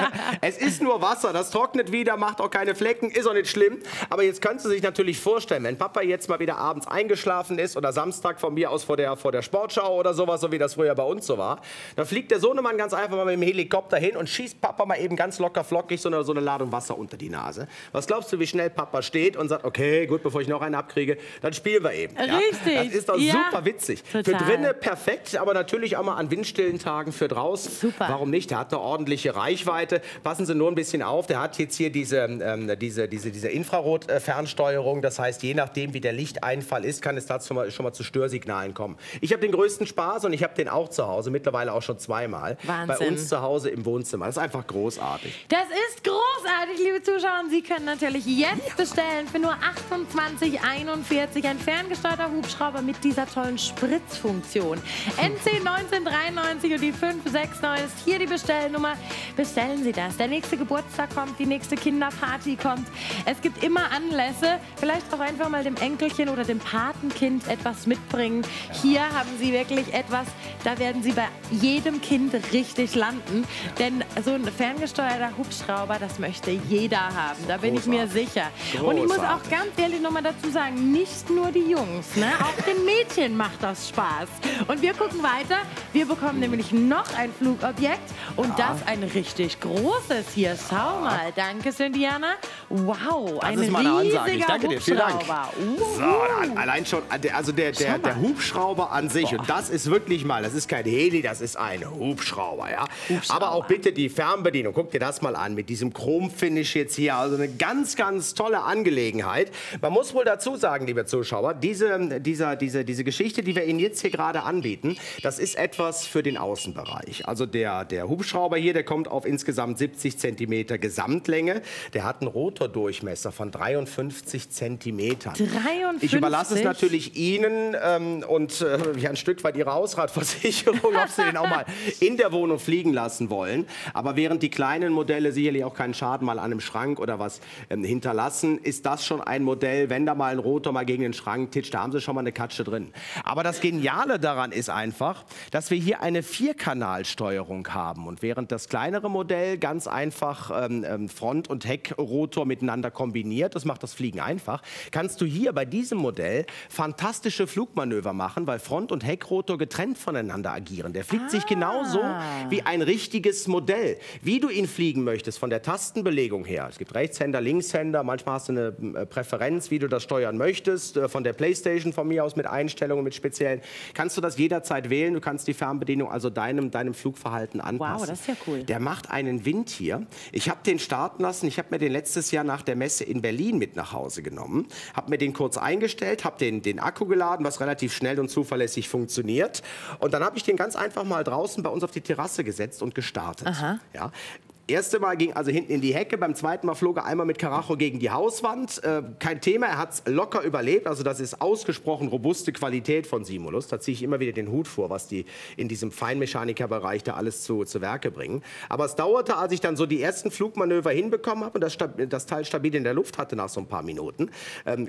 Es ist nur Wasser, das trocknet wieder, macht auch keine Flecken, ist auch nicht schlimm. Aber jetzt können Sie sich natürlich vorstellen, wenn Papa jetzt mal wieder abends eingeschlafen ist oder Samstag von mir aus vor der, vor der Sportschau oder sowas, so wie das früher bei uns so war, dann fliegt der Sohnemann ganz einfach mal mit dem Helikopter hin und schießt Papa mal eben ganz locker flockig so eine, so eine Ladung Wasser unter die Nase. Was glaubst du, wie schnell Papa steht und sagt, okay, gut, bevor ich noch einen abkriege, dann spielen wir eben. Ja? Richtig. Das ist doch Ja. super witzig. Total. Für drinnen perfekt, aber natürlich auch mal an windstillen Tagen für draußen. Super. Warum nicht? Der hat eine ordentliche Reichweite. Passen Sie nur ein bisschen auf, der hat jetzt hier diese, ähm, diese, diese, diese Infrarot-Fernsteuerung. Das heißt, je nachdem, wie der Lichteinfall ist, kann es dazu mal, schon mal zu Störsignalen kommen. Ich habe den größten Spaß und ich habe den auch zu Hause, mittlerweile auch schon zweimal. Wahnsinn. Bei uns zu Hause im Wohnzimmer. Das ist einfach großartig. Das ist großartig, liebe Zuschauer. Und Sie können natürlich jetzt bestellen für nur achtundzwanzig einundvierzig ein ferngesteuerter Hubschrauber mit dieser tollen Spritzfunktion. N C neunzehn dreiundneunzig und die fünf sechs neun ist hier die Bestellnummer. Bestellen Sie das. Der nächste Geburtstag kommt, die nächste Kinderparty kommt. Es gibt immer Anlässe. Vielleicht auch einfach mal dem Enkelchen oder dem Patenkind etwas mitbringen. Hier haben Sie wirklich etwas, da werden Sie bei jedem Kind richtig landen. Denn so ein ferngesteuerter Hubschrauber, das möchte jeder haben. Da bin ich mir sicher. Und ich muss auch ganz ehrlich noch mal dazu sagen, nicht nur die Jungs, ne? Auch den Mädchen macht das Spaß. Und wir gucken weiter. Wir bekommen nämlich noch ein Flugobjekt und Ja. das ein richtig großes hier. Schau mal. Danke, Diana. Wow, Das ein ist meine Ansage. Ich riesiger danke dir. Vielen Dank. Hubschrauber. Uh, So, uh. allein schon, also der, der, der Hubschrauber an sich, und das ist wirklich mal, das ist kein Heli, das ist ein Hubschrauber, ja. Hubschrauber. Aber auch bitte die Fernbedienung, guck dir das mal an, mit diesem Chromfinish jetzt hier, also eine ganz, ganz tolle Angelegenheit. Man muss wohl dazu sagen, liebe Zuschauer, diese, dieser, diese, diese Geschichte, die wir Ihnen jetzt hier gerade anbieten, das ist etwas für den Außenbereich. Also der, der Hubschrauber hier, der kommt auf insgesamt siebzig Zentimeter Gesamtlänge, der hat einen Rotordurchmesser von dreiundfünfzig Zentimetern. dreiundfünfzig? Ich überlasse es natürlich Ihnen ähm, und äh, ja, ein Stück weit Ihre Hausratversicherung, ob Sie den auch mal in der Wohnung fliegen lassen wollen. Aber während die kleinen Modelle sicherlich auch keinen Schaden mal an einem Schrank oder was ähm, hinterlassen, ist das schon ein Modell, wenn da mal ein Rotor mal gegen den Schrank titscht, da haben Sie schon mal eine Katsche drin. Aber das Geniale daran ist einfach, dass wir hier eine Vierkanalsteuerung haben. Und während das kleinere Modell ganz einfach ähm, Front- und Heckrotor miteinander kombiniert, das macht das Fliegen einfach, kannst du hier bei diesem Modell fantastische Flugmanöver machen, weil Front- und Heckrotor getrennt voneinander agieren. Der fliegt Ah. sich genauso wie ein richtiges Modell. Wie du ihn fliegen möchtest, von der Tastenbelegung her. Es gibt Rechtshänder, Linkshänder, manchmal hast du eine äh, Präferenz, wie du das steuern möchtest. Äh, von der Playstation von mir aus mit Einstellungen, mit speziellen. Kannst du das jederzeit wählen. Du kannst die Fernbedienung also deinem, deinem Flugverhalten anpassen. Wow, das ist ja cool. Der macht einen Wind hier. Ich habe den starten lassen. Ich habe mir den letztes Jahr nach der Messe in Berlin mit nach Hause genommen. Habe mir den kurz eingestellt, habe den, den Akku geladen, was relativ schnell und zuverlässig funktioniert. Und dann habe ich den ganz einfach mal draußen bei uns auf die Terrasse gesetzt und gestartet. Aha. Ja. Erste Mal ging also hinten in die Hecke, beim zweiten Mal flog er einmal mit Karacho gegen die Hauswand. Äh, kein Thema, er hat es locker überlebt. Also das ist ausgesprochen robuste Qualität von Simulus. Da ziehe ich immer wieder den Hut vor, was die in diesem Feinmechanikerbereich da alles zu, zu Werke bringen. Aber es dauerte, als ich dann so die ersten Flugmanöver hinbekommen habe und das, das Teil stabil in der Luft hatte nach so ein paar Minuten, ähm,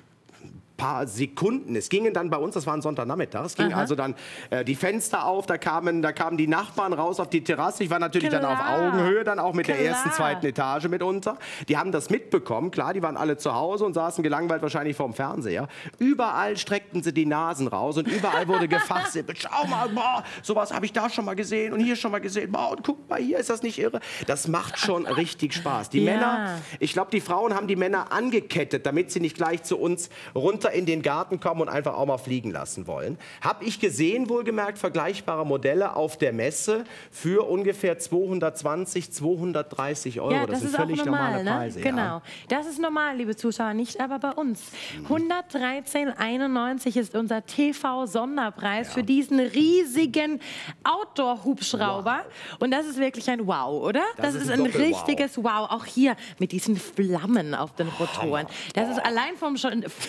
paar Sekunden. Es gingen dann bei uns, das war ein Sonntagnachmittag, es gingen Aha. also dann äh, die Fenster auf, da kamen, da kamen die Nachbarn raus auf die Terrasse. Ich war natürlich dann auf Klar. Augenhöhe, dann auch mit der Klar. ersten, zweiten Etage mitunter. Die haben das mitbekommen, klar, die waren alle zu Hause und saßen gelangweilt wahrscheinlich vorm Fernseher. Überall streckten sie die Nasen raus und überall wurde gefachsimpelt. Schau mal, boah, sowas habe ich da schon mal gesehen und hier schon mal gesehen. Boah, und guck mal, hier ist das nicht irre. Das macht schon richtig Spaß. Die Ja. Männer, ich glaube, die Frauen haben die Männer angekettet, damit sie nicht gleich zu uns runter in den Garten kommen und einfach auch mal fliegen lassen wollen. Habe ich gesehen, wohlgemerkt, vergleichbare Modelle auf der Messe für ungefähr zweihundertzwanzig, zweihundertdreißig Euro. Ja, das, das, sind ist völlig auch normal, normale ne? Preise. Genau. Ja. Das ist normal, liebe Zuschauer, nicht aber bei uns. hundertdreizehn einundneunzig ist unser T V-Sonderpreis für diesen riesigen Outdoor-Hubschrauber. Und das ist wirklich ein Wow, oder? Das, Das ist ist ein ein Doppel-Wow. richtiges Wow. Auch hier mit diesen Flammen auf den Rotoren. Das ist allein vom, schon- vom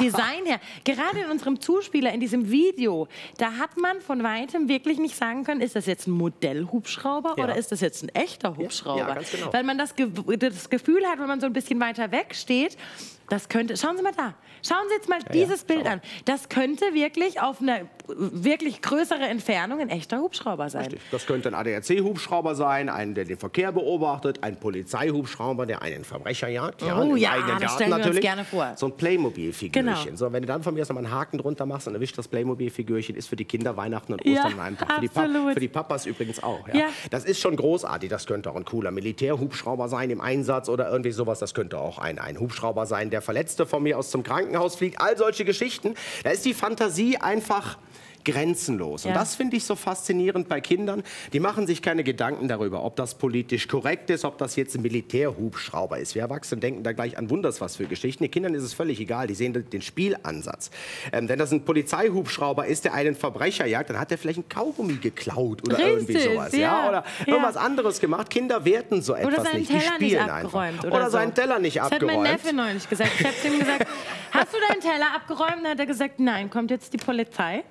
Design her. Gerade in unserem Zuspieler, in diesem Video, da hat man von weitem wirklich nicht sagen können, ist das jetzt ein Modellhubschrauber ja. oder ist das jetzt ein echter Hubschrauber? Ja, ja, ganz genau. Weil man das, Ge das Gefühl hat, wenn man so ein bisschen weiter weg steht, das könnte, schauen Sie mal da, schauen Sie jetzt mal ja, dieses ja, Bild an. Das könnte wirklich auf eine wirklich größere Entfernung ein echter Hubschrauber sein. Richtig. Das könnte ein A D A C-Hubschrauber sein, ein, der den Verkehr beobachtet, ein Polizeihubschrauber, der einen Verbrecher jagt. Ja, oh im ja, eigenen das Garten stellen wir natürlich. uns gerne vor. So ein Playmobil-Figürchen. Genau. So, wenn du dann von mir aus mal einen Haken drunter machst und erwischt das Playmobil-Figürchen, ist für die Kinder Weihnachten und Ostern ja, in einem Tag. Für die, pa für die Papas übrigens auch. Ja. Ja. Das ist schon großartig. Das könnte auch ein cooler Militärhubschrauber sein im Einsatz oder irgendwie sowas. Das könnte auch ein, ein Hubschrauber sein, der Verletzte von mir aus zum Krankenhaus fliegt. All solche Geschichten. Da ist die Fantasie einfach grenzenlos. Und ja. das finde ich so faszinierend bei Kindern. Die machen sich keine Gedanken darüber, ob das politisch korrekt ist, ob das jetzt ein Militärhubschrauber ist. Wir Erwachsene denken da gleich an wunders was für Geschichten. Den Kindern ist es völlig egal. Die sehen den Spielansatz. Ähm, wenn das ein Polizeihubschrauber ist, der einen Verbrecher jagt, dann hat er vielleicht ein Kaugummi geklaut oder Richtig, irgendwie sowas. Ja. Ja? Oder ja. irgendwas anderes gemacht. Kinder werten so etwas oder nicht. Teller Die spielen nicht abgeräumt einfach. Oder, oder so. seinen Teller nicht das abgeräumt. Das hat mein Neffe neulich gesagt. Ich habe ihm gesagt, hast du deinen Teller abgeräumt? Dann hat er gesagt, nein, kommt jetzt die Polizei.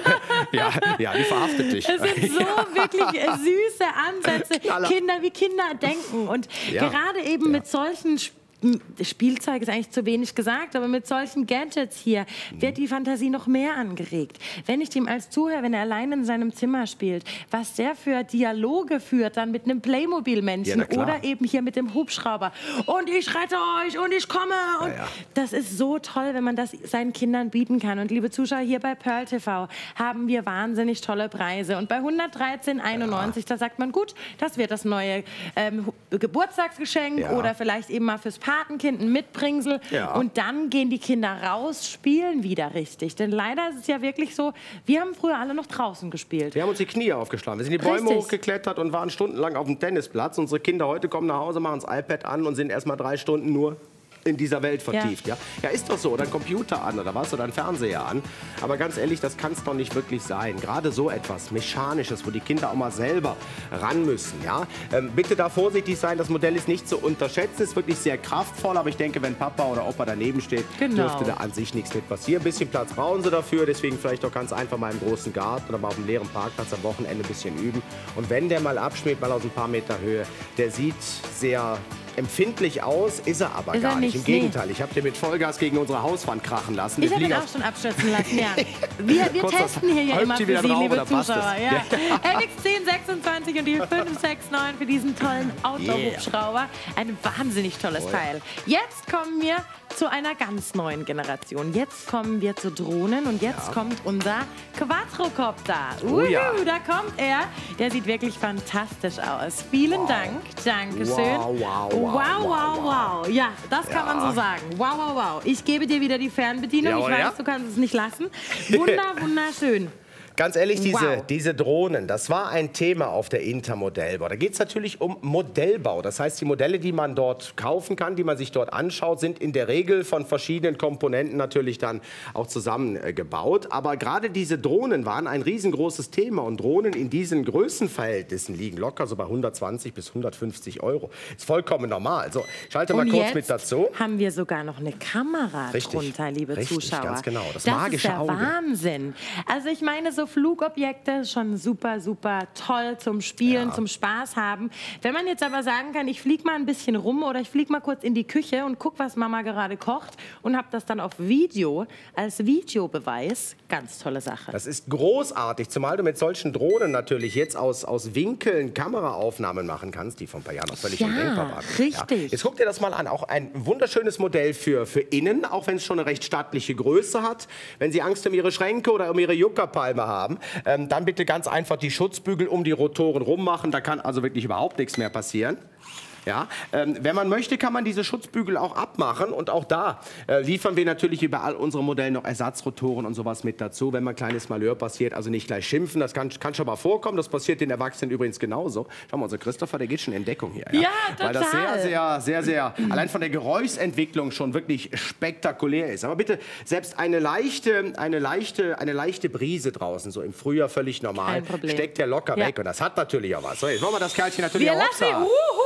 ja, ja, die verhaftet dich. Es sind so wirklich äh, süße Ansätze, Kinder, wie Kinder denken. Und ja. gerade eben ja. mit solchen Sp Spielzeug ist eigentlich zu wenig gesagt, aber mit solchen Gadgets hier wird die Fantasie noch mehr angeregt. Wenn ich dem als Zuhörer, wenn er allein in seinem Zimmer spielt, was der für Dialoge führt dann mit einem Playmobil-Männchen ja, oder eben hier mit dem Hubschrauber und ich rette euch und ich komme. Und ja, ja. Das ist so toll, wenn man das seinen Kindern bieten kann. Und liebe Zuschauer, hier bei Pearl T V haben wir wahnsinnig tolle Preise. Und bei hundertdreizehn einundneunzig, ja. da sagt man, gut, das wird das neue ähm, Geburtstagsgeschenk ja. oder vielleicht eben mal fürs Patenkind ein Mitbringsel. Ja. Und dann gehen die Kinder raus, spielen wieder richtig. Denn leider ist es ja wirklich so, wir haben früher alle noch draußen gespielt. Wir haben uns die Knie aufgeschlagen. Wir sind die Bäume richtig. hochgeklettert und waren stundenlang auf dem Tennisplatz. Unsere Kinder heute kommen nach Hause, machen das iPad an und sind erst mal drei Stunden nur in dieser Welt vertieft. Ja. Ja? Ja, ist doch so. Oder ein Computer an oder was, oder ein Fernseher an. Aber ganz ehrlich, das kann es doch nicht wirklich sein. Gerade so etwas Mechanisches, wo die Kinder auch mal selber ran müssen. Ja? Ähm, bitte da vorsichtig sein, das Modell ist nicht zu unterschätzen, ist wirklich sehr kraftvoll, aber ich denke, wenn Papa oder Opa daneben steht, genau. dürfte da an sich nichts mit passieren. Ein bisschen Platz brauchen sie dafür, deswegen vielleicht doch ganz einfach mal im großen Garten oder mal auf dem leeren Parkplatz am Wochenende ein bisschen üben. Und wenn der mal abschmiert, mal aus ein paar Meter Höhe, der sieht sehr empfindlich aus, ist er aber ist gar er nicht. nicht. Im Gegenteil, ich habe den mit Vollgas gegen unsere Hauswand krachen lassen. Ich habe ihn auch schon abstürzen lassen, ja. Wir, wir testen hier ja immer für Sie, drauf, liebe Zuschauer. Ja. L X zehn sechsundzwanzig und die fünf sechs neun für diesen tollen Outdoor-Hubschrauber. Ein wahnsinnig tolles oh, ja. Teil. Jetzt kommen wir zu einer ganz neuen Generation. Jetzt kommen wir zu Drohnen und jetzt ja. kommt unser Quadrocopter. Oh, ja. Da kommt er. Der sieht wirklich fantastisch aus. Vielen wow. Dank. Dankeschön. Wow, wow, wow. Wow, wow, wow. Ja, das kann ja. man so sagen. Wow, wow, wow. Ich gebe dir wieder die Fernbedienung. Jawohl, ich weiß, ja. du kannst es nicht lassen. Wunder, wunderschön. Ganz ehrlich, diese, wow. diese Drohnen, das war ein Thema auf der Intermodellbau. Da geht es natürlich um Modellbau. Das heißt, die Modelle, die man dort kaufen kann, die man sich dort anschaut, sind in der Regel von verschiedenen Komponenten natürlich dann auch zusammengebaut. Aber gerade diese Drohnen waren ein riesengroßes Thema. Und Drohnen in diesen Größenverhältnissen liegen locker so bei hundertzwanzig bis hundertfünfzig Euro. Ist vollkommen normal. So, schalte mal und kurz jetzt mit dazu. Haben wir sogar noch eine Kamera Richtig. drunter, liebe Richtig, Zuschauer. ganz genau. Das, das magische ist der Auge. Wahnsinn. Also ich meine, so Flugobjekte schon super, super toll zum Spielen, ja. zum Spaß haben. Wenn man jetzt aber sagen kann, ich fliege mal ein bisschen rum oder ich fliege mal kurz in die Küche und gucke, was Mama gerade kocht und habe das dann auf Video als Videobeweis, ganz tolle Sache. Das ist großartig, zumal du mit solchen Drohnen natürlich jetzt aus, aus Winkeln Kameraaufnahmen machen kannst, die vor ein paar Jahren noch völlig ja, undenkbar waren. Richtig. Ja. Jetzt guck dir das mal an, auch ein wunderschönes Modell für, für innen, auch wenn es schon eine recht stattliche Größe hat. Wenn Sie Angst um Ihre Schränke oder um Ihre Juckerpalme haben, ähm, dann bitte ganz einfach die Schutzbügel um die Rotoren rummachen. Da kann also wirklich überhaupt nichts mehr passieren. Ja, ähm, wenn man möchte, kann man diese Schutzbügel auch abmachen. Und auch da äh, liefern wir natürlich über all unsere Modelle noch Ersatzrotoren und sowas mit dazu, wenn mal ein kleines Malheur passiert. Also nicht gleich schimpfen, das kann, kann schon mal vorkommen. Das passiert den Erwachsenen übrigens genauso. Schau mal, unser Christopher, der geht schon in Deckung hier. Ja, ja total. Weil das sehr, sehr, sehr, sehr, allein von der Geräuschentwicklung schon wirklich spektakulär ist. Aber bitte, selbst eine leichte, eine leichte, eine leichte Brise draußen, so im Frühjahr völlig normal, steckt der locker ja. weg. Und das hat natürlich auch was. So, jetzt wollen wir das Kerlchen natürlich wir auch lassen sagen. Uhu. Natürlich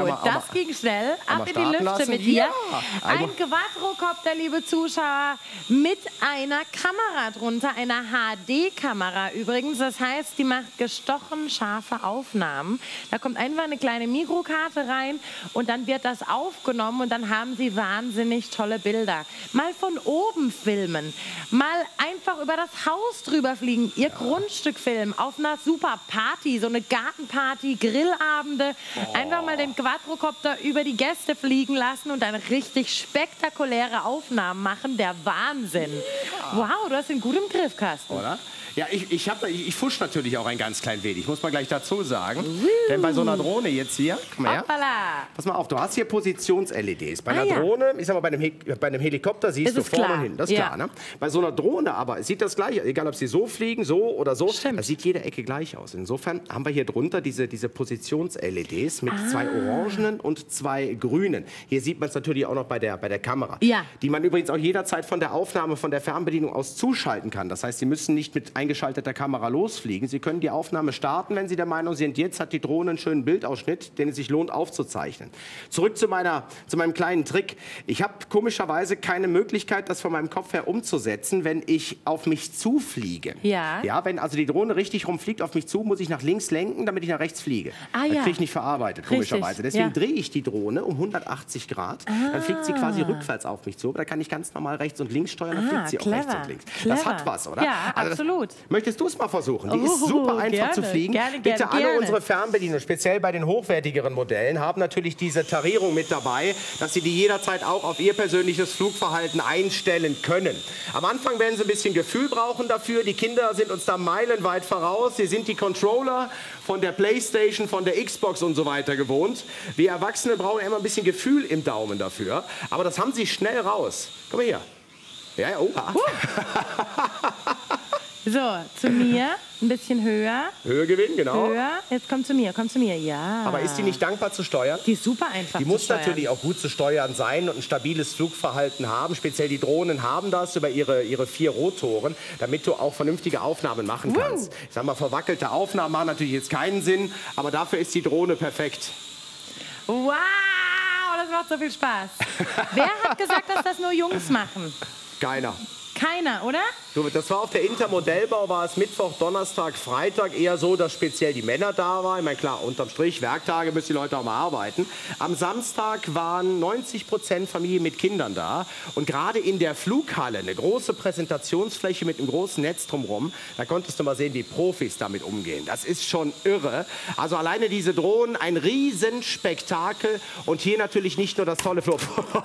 Kann man auch das mal, ging schnell. mal Ab in die starten Lüfte lassen? mit dir. Ja. Ein Also- Quadrocopter, liebe Zuschauer, mit einer Kamera drunter, einer H D-Kamera übrigens. Das heißt, die macht gestochen scharfe Aufnahmen. Da kommt einfach eine kleine Mikrokarte rein und dann wird das aufgenommen und dann haben Sie wahnsinnig tolle Bilder. Mal von oben filmen, mal einfach über das Haus drüber fliegen, Ihr ja. Grundstück filmen, auf einer super Party, so eine Gartenparty, Grillabende, oh. einfach mal den Quadrocopter über die Gäste fliegen lassen und dann richtig spektakuläre Aufnahmen machen. Der Wahnsinn. Ja. Wow, du hast ihn gut im Griff, Carsten. Oder? Ja, ich, ich, hab, ich, ich fusch natürlich auch ein ganz klein wenig, muss man gleich dazu sagen. Uh. Denn bei so einer Drohne jetzt hier, komm mal her, pass mal auf, du hast hier Positions-L E Ds. Bei einer ah, Drohne, ja. ich sag mal, bei einem, He bei einem Helikopter siehst ist du vorne klar. hin, das ist ja. klar. Ne? Bei so einer Drohne aber sieht das gleich, egal ob sie so fliegen, so oder so, Stimmt. das sieht jede Ecke gleich aus. Insofern haben wir hier drunter diese, diese Positions-L E Ds mit ah. zwei orangenen und zwei grünen. Hier sieht man es natürlich auch noch bei der, bei der Kamera, ja. die man übrigens auch jederzeit von der Aufnahme, von der Fernbedienung aus zuschalten kann. Das heißt, Sie müssen nicht mit eingeschalteter Kamera losfliegen. Sie können die Aufnahme starten, wenn Sie der Meinung sind, jetzt hat die Drohne einen schönen Bildausschnitt, den es sich lohnt aufzuzeichnen. Zurück zu, meiner, zu meinem kleinen Trick. Ich habe komischerweise keine Möglichkeit, das von meinem Kopf her umzusetzen, wenn ich auf mich zufliege. Ja. Ja, wenn also die Drohne richtig rumfliegt auf mich zu, muss ich nach links lenken, damit ich nach rechts fliege. Ah, das ja. kriege ich nicht verarbeitet, komischerweise. Deswegen ja. drehe ich die Drohne um hundertachtzig Grad. Ah. Dann fliegt sie quasi rückwärts auf mich zu. Aber da kann ich ganz normal rechts und links steuern, dann ah, fliegt sie clever. auch rechts und links. Clever. Das hat was, oder? Ja, also absolut. Das, möchtest du es mal versuchen? Die oh, ist super einfach gerne, zu fliegen. Gerne, Bitte gerne, alle gerne. unsere Fernbedienungen, speziell bei den hochwertigeren Modellen, haben natürlich diese Tarierung mit dabei, dass Sie die jederzeit auch auf Ihr persönliches Flugverhalten einstellen können. Am Anfang werden Sie ein bisschen Gefühl brauchen dafür. Die Kinder sind uns da meilenweit voraus. Sie sind die Controller von der Playstation, von der Xbox und so weiter gewohnt. Wir Erwachsene brauchen immer ein bisschen Gefühl im Daumen dafür. Aber das haben Sie schnell raus. Komm mal hier. Ja, ja, oha. Uh. So, zu mir, ein bisschen höher. Höhe gewinnen, genau. Höher, jetzt komm zu mir, komm zu mir, ja. Aber ist die nicht dankbar zu steuern? Die ist super einfach Die zu muss steuern. natürlich auch gut zu steuern sein und ein stabiles Flugverhalten haben. Speziell die Drohnen haben das über ihre, ihre vier Rotoren, damit du auch vernünftige Aufnahmen machen kannst. Uh. Ich sag mal, verwackelte Aufnahmen machen natürlich jetzt keinen Sinn, aber dafür ist die Drohne perfekt. Wow, das macht so viel Spaß. Wer hat gesagt, dass das nur Jungs machen? Keiner. Keiner, oder? Du, das war auf der Intermodellbau, war es Mittwoch, Donnerstag, Freitag eher so, dass speziell die Männer da waren. Ich meine, klar, unterm Strich, Werktage müssen die Leute auch mal arbeiten. Am Samstag waren neunzig Prozent Familien mit Kindern da. Und gerade in der Flughalle, eine große Präsentationsfläche mit einem großen Netz drumherum, da konntest du mal sehen, wie Profis damit umgehen. Das ist schon irre. Also alleine diese Drohnen, ein Riesenspektakel. Und hier natürlich nicht nur das tolle Flug.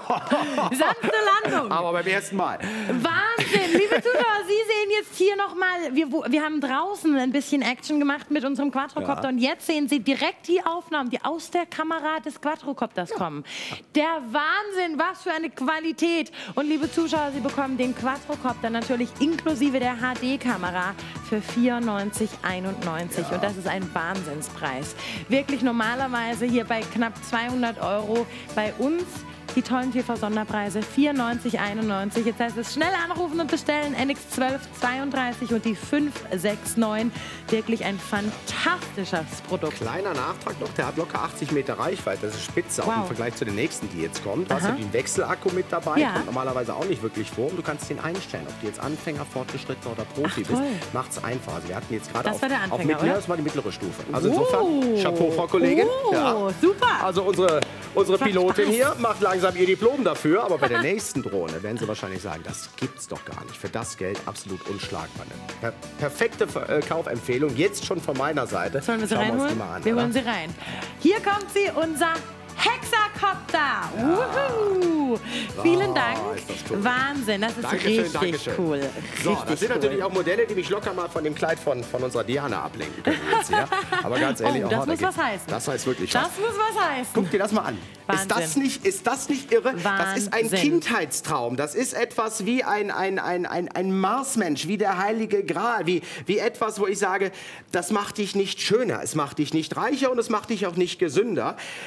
Sanfte Landung. Aber beim ersten Mal. Wahnsinn, liebe Zuschauer, Sie sehen jetzt hier nochmal, wir, wir haben draußen ein bisschen Action gemacht mit unserem Quadrocopter ja. und jetzt sehen Sie direkt die Aufnahmen, die aus der Kamera des Quadrocopters ja. kommen. Der Wahnsinn, was für eine Qualität. Und liebe Zuschauer, Sie bekommen den Quadrocopter natürlich inklusive der H D-Kamera für vierundneunzig einundneunzig ja. und das ist ein Wahnsinnspreis. Wirklich normalerweise hier bei knapp zweihundert Euro, bei uns die tollen T V-Sonderpreise, vierundneunzig einundneunzig. Jetzt heißt es schnell anrufen und bestellen, N X zwölf zweiunddreißig und die fünf sechs neun. Wirklich ein fantastisches Produkt. Kleiner Nachtrag noch, der hat locker achtzig Meter Reichweite. Das ist spitze, wow. auch im Vergleich zu den nächsten, die jetzt kommen. Du Aha. hast ja den Wechselakku mit dabei, ja. kommt normalerweise auch nicht wirklich vor. Und du kannst den einstellen, ob du jetzt Anfänger, Fortgeschrittener oder Profi Ach, bist. Macht es einfach. Also wir hatten jetzt gerade auf, auf mittlere, das war die mittlere Stufe. Also insofern, oh. Chapeau, Frau Kollegin. Oh, ja. super. Also unsere, unsere Pilotin hier macht langsam ihr Diplom dafür, aber bei der nächsten Drohne werden Sie wahrscheinlich sagen, das gibt's doch gar nicht. Für das Geld absolut unschlagbar. Per perfekte äh, Kaufempfehlung, jetzt schon von meiner Seite. Sollen wir sie Schauen reinholen? Wir, an, wir oder? holen sie rein. Hier kommt sie, unser Hexakopter. Ja. Wuhu. Vielen Dank. Oh, ist das cool. Wahnsinn, das ist Dankeschön, richtig Dankeschön. cool. So, richtig das sind cool. natürlich auch Modelle, die mich locker mal von dem Kleid von, von unserer Diana ablenken können. Jetzt hier. Aber ganz ehrlich, oh, das oh, muss da was heißen. Das heißt wirklich das was. Das muss was heißen. Guck dir das mal an. Wahnsinn. Ist das nicht, ist das nicht irre? Wahnsinn. Das ist ein Kindheitstraum. Das ist etwas wie ein, ein, ein, ein, ein Marsmensch, wie der Heilige Gral. Wie, wie etwas, wo ich sage, das macht dich nicht schöner, es macht dich nicht reicher und es macht dich auch nicht gesünder.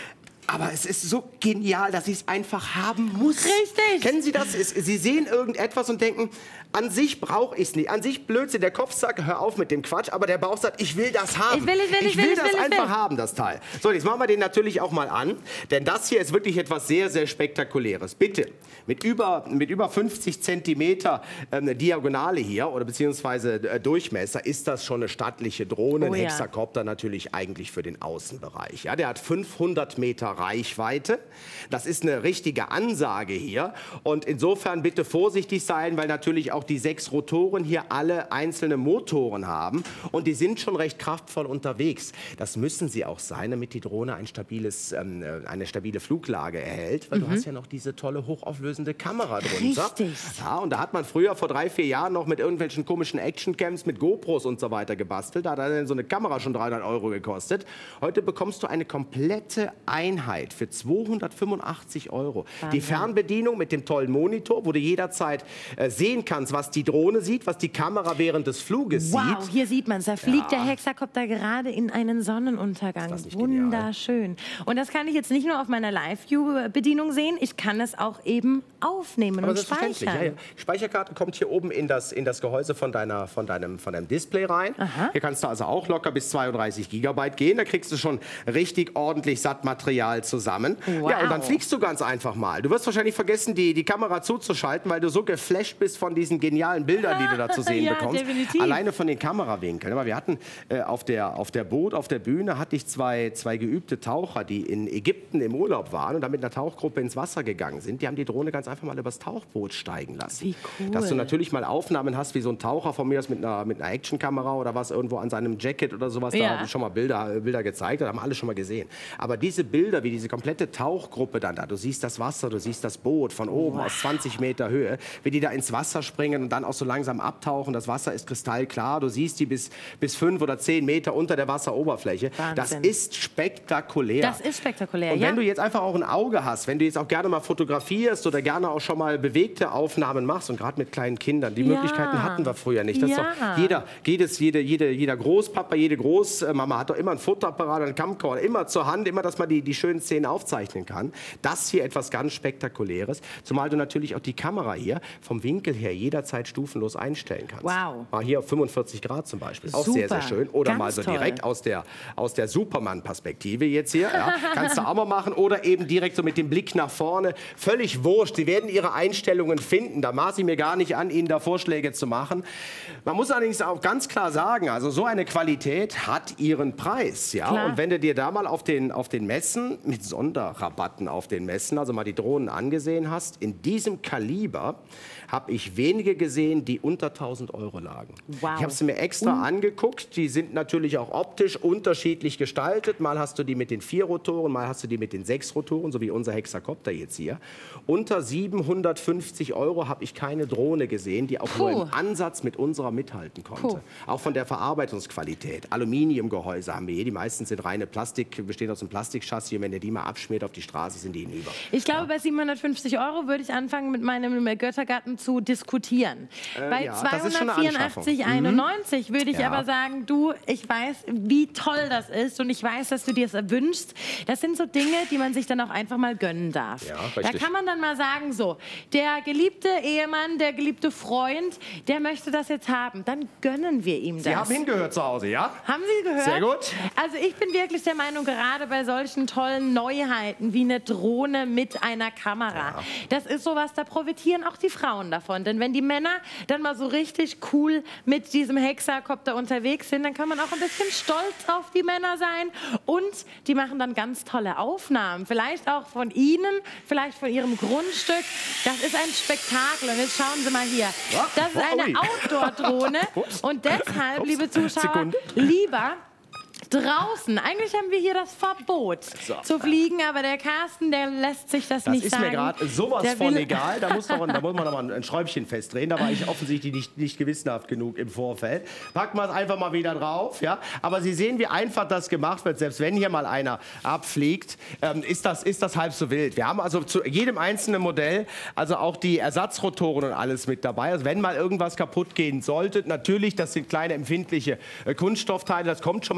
Aber es ist so genial, dass ich es einfach haben muss. Richtig. Kennen Sie das? Sie sehen irgendetwas und denken, an sich brauche ich es nicht. An sich Blödsinn. Der Kopf sagt, hör auf mit dem Quatsch, aber der Bauch sagt, ich will das haben. Ich will, ich will, ich will, ich will das ich will, einfach ich will. haben, das Teil. So, jetzt machen wir den natürlich auch mal an, denn das hier ist wirklich etwas sehr, sehr Spektakuläres. Bitte, mit über, mit über fünfzig Zentimeter ähm, Diagonale hier oder beziehungsweise äh, Durchmesser ist das schon eine stattliche Drohne. Oh, ein ja. Hexakopter natürlich eigentlich für den Außenbereich. Ja, der hat fünfhundert Meter Reichweite. Das ist eine richtige Ansage hier. Und insofern bitte vorsichtig sein, weil natürlich auch die sechs Rotoren hier alle einzelne Motoren haben. Und die sind schon recht kraftvoll unterwegs. Das müssen sie auch sein, damit die Drohne ein stabiles, ähm, eine stabile Fluglage erhält. Weil mhm. du hast ja noch diese tolle hochauflösende Kamera drunter. Richtig. Ja, und da hat man früher vor drei, vier Jahren noch mit irgendwelchen komischen Actioncams mit GoPros und so weiter gebastelt. Da hat dann so eine Kamera schon dreihundert Euro gekostet. Heute bekommst du eine komplette Einheit für zweihundertfünfundachtzig Euro. Wahnsinn. Die Fernbedienung mit dem tollen Monitor, wo du jederzeit äh, sehen kannst, was die Drohne sieht, was die Kamera während des Fluges wow, sieht. Wow, hier sieht man es. Da fliegt Ja. der Hexakopter gerade in einen Sonnenuntergang. Ist das nicht Wunderschön. Und das kann ich jetzt nicht nur auf meiner Live-View-Bedienung sehen, ich kann es auch eben aufnehmen Aber und selbstverständlich, speichern. ja, ja. Speicherkarte kommt hier oben in das, in das Gehäuse von, deiner, von, deinem, von deinem Display rein. Aha. Hier kannst du also auch locker bis zweiunddreißig Gigabyte gehen. Da kriegst du schon richtig ordentlich Sattmaterial zusammen. Wow. Ja, und dann fliegst du ganz einfach mal. Du wirst wahrscheinlich vergessen, die, die Kamera zuzuschalten, weil du so geflasht bist von diesen genialen Bildern, die du da zu sehen Ja, bekommst. definitiv. Alleine von den Kamerawinkeln. Aber wir hatten äh, auf, der, auf der Boot, auf der Bühne, hatte ich zwei, zwei geübte Taucher, die in Ägypten im Urlaub waren und dann mit einer Tauchgruppe ins Wasser gegangen sind. Die haben die Drohne ganz einfach mal übers Tauchboot steigen lassen. Wie cool. Dass du natürlich mal Aufnahmen hast, wie so ein Taucher von mir ist mit einer, mit einer Actionkamera oder was irgendwo an seinem Jacket oder sowas, Ja. da habe ich schon mal Bilder, Bilder gezeigt, das haben alle schon mal gesehen. Aber diese Bilder, wie diese komplette Tauchgruppe dann da, du siehst das Wasser, du siehst das Boot von oben Wow. aus zwanzig Meter Höhe, wie die da ins Wasser springen und dann auch so langsam abtauchen. Das Wasser ist kristallklar, du siehst die bis, bis fünf oder zehn Meter unter der Wasseroberfläche. Wahnsinn. Das ist spektakulär. Das ist spektakulär, Und ja. wenn du jetzt einfach auch ein Auge hast, wenn du jetzt auch gerne mal fotografierst oder gerne auch schon mal bewegte Aufnahmen machst und gerade mit kleinen Kindern, die Ja. Möglichkeiten hatten wir früher nicht. Das ist Ja. doch jeder, jedes, jede, jede, jeder Großpapa, jede Großmama hat doch immer einen Fotoapparat, einen Camcorder, immer zur Hand, immer, dass man die, die schönen Szenen aufzeichnen kann. Das hier etwas ganz Spektakuläres, zumal du natürlich auch die Kamera hier vom Winkel her jederzeit stufenlos einstellen kannst. Wow. Mal hier auf fünfundvierzig Grad zum Beispiel, auch Super. sehr, sehr schön. Oder Ganz mal so toll. direkt aus der, aus der Superman-Perspektive jetzt hier. Ja. Kannst du auch mal machen. Oder eben direkt so mit dem Blick nach vorne. Völlig wurscht. Sie werden Ihre Einstellungen finden. Da maße ich mir gar nicht an, Ihnen da Vorschläge zu machen. Man muss allerdings auch ganz klar sagen, also so eine Qualität hat ihren Preis. Ja? Klar. Und wenn du dir da mal auf den, auf den Messen, mit Sonderrabatten auf den Messen, also mal die Drohnen angesehen hast, in diesem Kaliber habe ich wenige gesehen, die unter tausend Euro lagen. Wow. Ich habe sie mir extra Uh. angeguckt. Die sind natürlich auch optisch unterschiedlich gestaltet. Mal hast du die mit den vier Rotoren, mal hast du die mit den sechs Rotoren, so wie unser Hexakopter jetzt hier. Unter siebenhundertfünfzig Euro habe ich keine Drohne gesehen, die auch Puh. nur im Ansatz mit unserer mithalten konnte. Puh. Auch von der Verarbeitungsqualität. Aluminiumgehäuse haben wir hier. Die meisten sind reine Plastik, bestehen aus einem Plastikchassis. Und wenn ihr die mal abschmiert auf die Straße, sind die hinüber. Ich glaube, bei siebenhundertfünfzig Euro würde ich anfangen, mit meinem Göttergatten zu diskutieren. Äh, bei ja, das ist schon eine zweihundertvierundachtzig Anschaffung. einundneunzig würde ich Ja. aber sagen, du, ich weiß, wie toll das ist und ich weiß, dass du dir es wünschst. Das sind so Dinge, die man sich dann auch einfach mal gönnen darf. Ja, da richtig. kann man dann mal sagen, so, der geliebte Ehemann, der geliebte Freund, der möchte das jetzt haben. Dann gönnen wir ihm das. Sie haben hingehört zu Hause, ja? Haben Sie gehört? Sehr gut. Also ich bin wirklich der Meinung, gerade bei solchen tollen Neuheiten wie eine Drohne mit einer Kamera, Ja. das ist sowas, da profitieren auch die Frauen davon. Denn wenn die Männer dann mal so richtig cool mit diesem Hexakopter unterwegs sind, dann kann man auch ein bisschen stolz auf die Männer sein. Und die machen dann ganz tolle Aufnahmen. Vielleicht auch von Ihnen, vielleicht von Ihrem Grundstück. Das ist ein Spektakel. Und jetzt schauen Sie mal hier. Ja. Das ist eine Ui. Outdoor-Drohne. Ups. Und deshalb, Ups. liebe Zuschauer, Sekunde. lieber draußen. Eigentlich haben wir hier das Verbot So. zu fliegen, aber der Carsten, der lässt sich das, Das nicht ist sagen. mir gerade sowas Der von will- egal. Da muss, noch, da muss man noch mal ein Schräubchen festdrehen. Da war ich offensichtlich nicht, nicht gewissenhaft genug im Vorfeld. Packen wir es einfach mal wieder drauf. Ja? Aber Sie sehen, wie einfach das gemacht wird. Selbst wenn hier mal einer abfliegt, ähm, ist, das, ist das halb so wild. Wir haben also zu jedem einzelnen Modell also auch die Ersatzrotoren und alles mit dabei. Also wenn mal irgendwas kaputt gehen sollte, natürlich, das sind kleine empfindliche äh, Kunststoffteile. Das kommt schon mal gelegentlich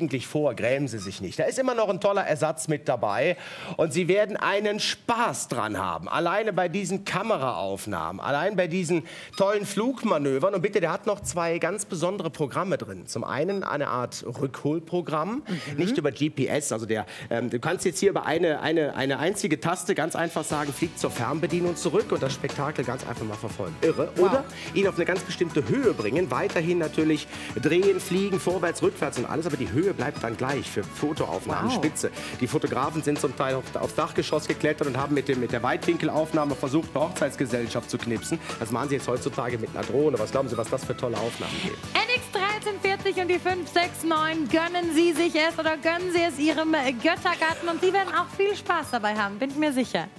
eigentlich vor, grämen Sie sich nicht. Da ist immer noch ein toller Ersatz mit dabei und Sie werden einen Spaß dran haben. Alleine bei diesen Kameraaufnahmen, allein bei diesen tollen Flugmanövern. Und bitte, der hat noch zwei ganz besondere Programme drin. Zum einen eine Art Rückholprogramm, mhm. nicht über G P S. Also der, ähm, du kannst jetzt hier über eine, eine, eine einzige Taste ganz einfach sagen, fliegt zur Fernbedienung zurück und das Spektakel ganz einfach mal verfolgen. Irre. Wow. Oder ihn auf eine ganz bestimmte Höhe bringen, weiterhin natürlich drehen, fliegen, vorwärts, rückwärts und alles, aber die Höhe bleibt dann gleich für Fotoaufnahmen, wow. Spitze. Die Fotografen sind zum Teil auf, aufs Dachgeschoss geklettert und haben mit, dem, mit der Weitwinkelaufnahme versucht, eine Hochzeitsgesellschaft zu knipsen. Das machen sie jetzt heutzutage mit einer Drohne. Was glauben Sie, was das für tolle Aufnahmen gibt? N X dreizehn vierzig und die fünf sechs neun, gönnen Sie sich es oder gönnen Sie es Ihrem Göttergatten und Sie werden auch viel Spaß dabei haben, bin ich mir sicher.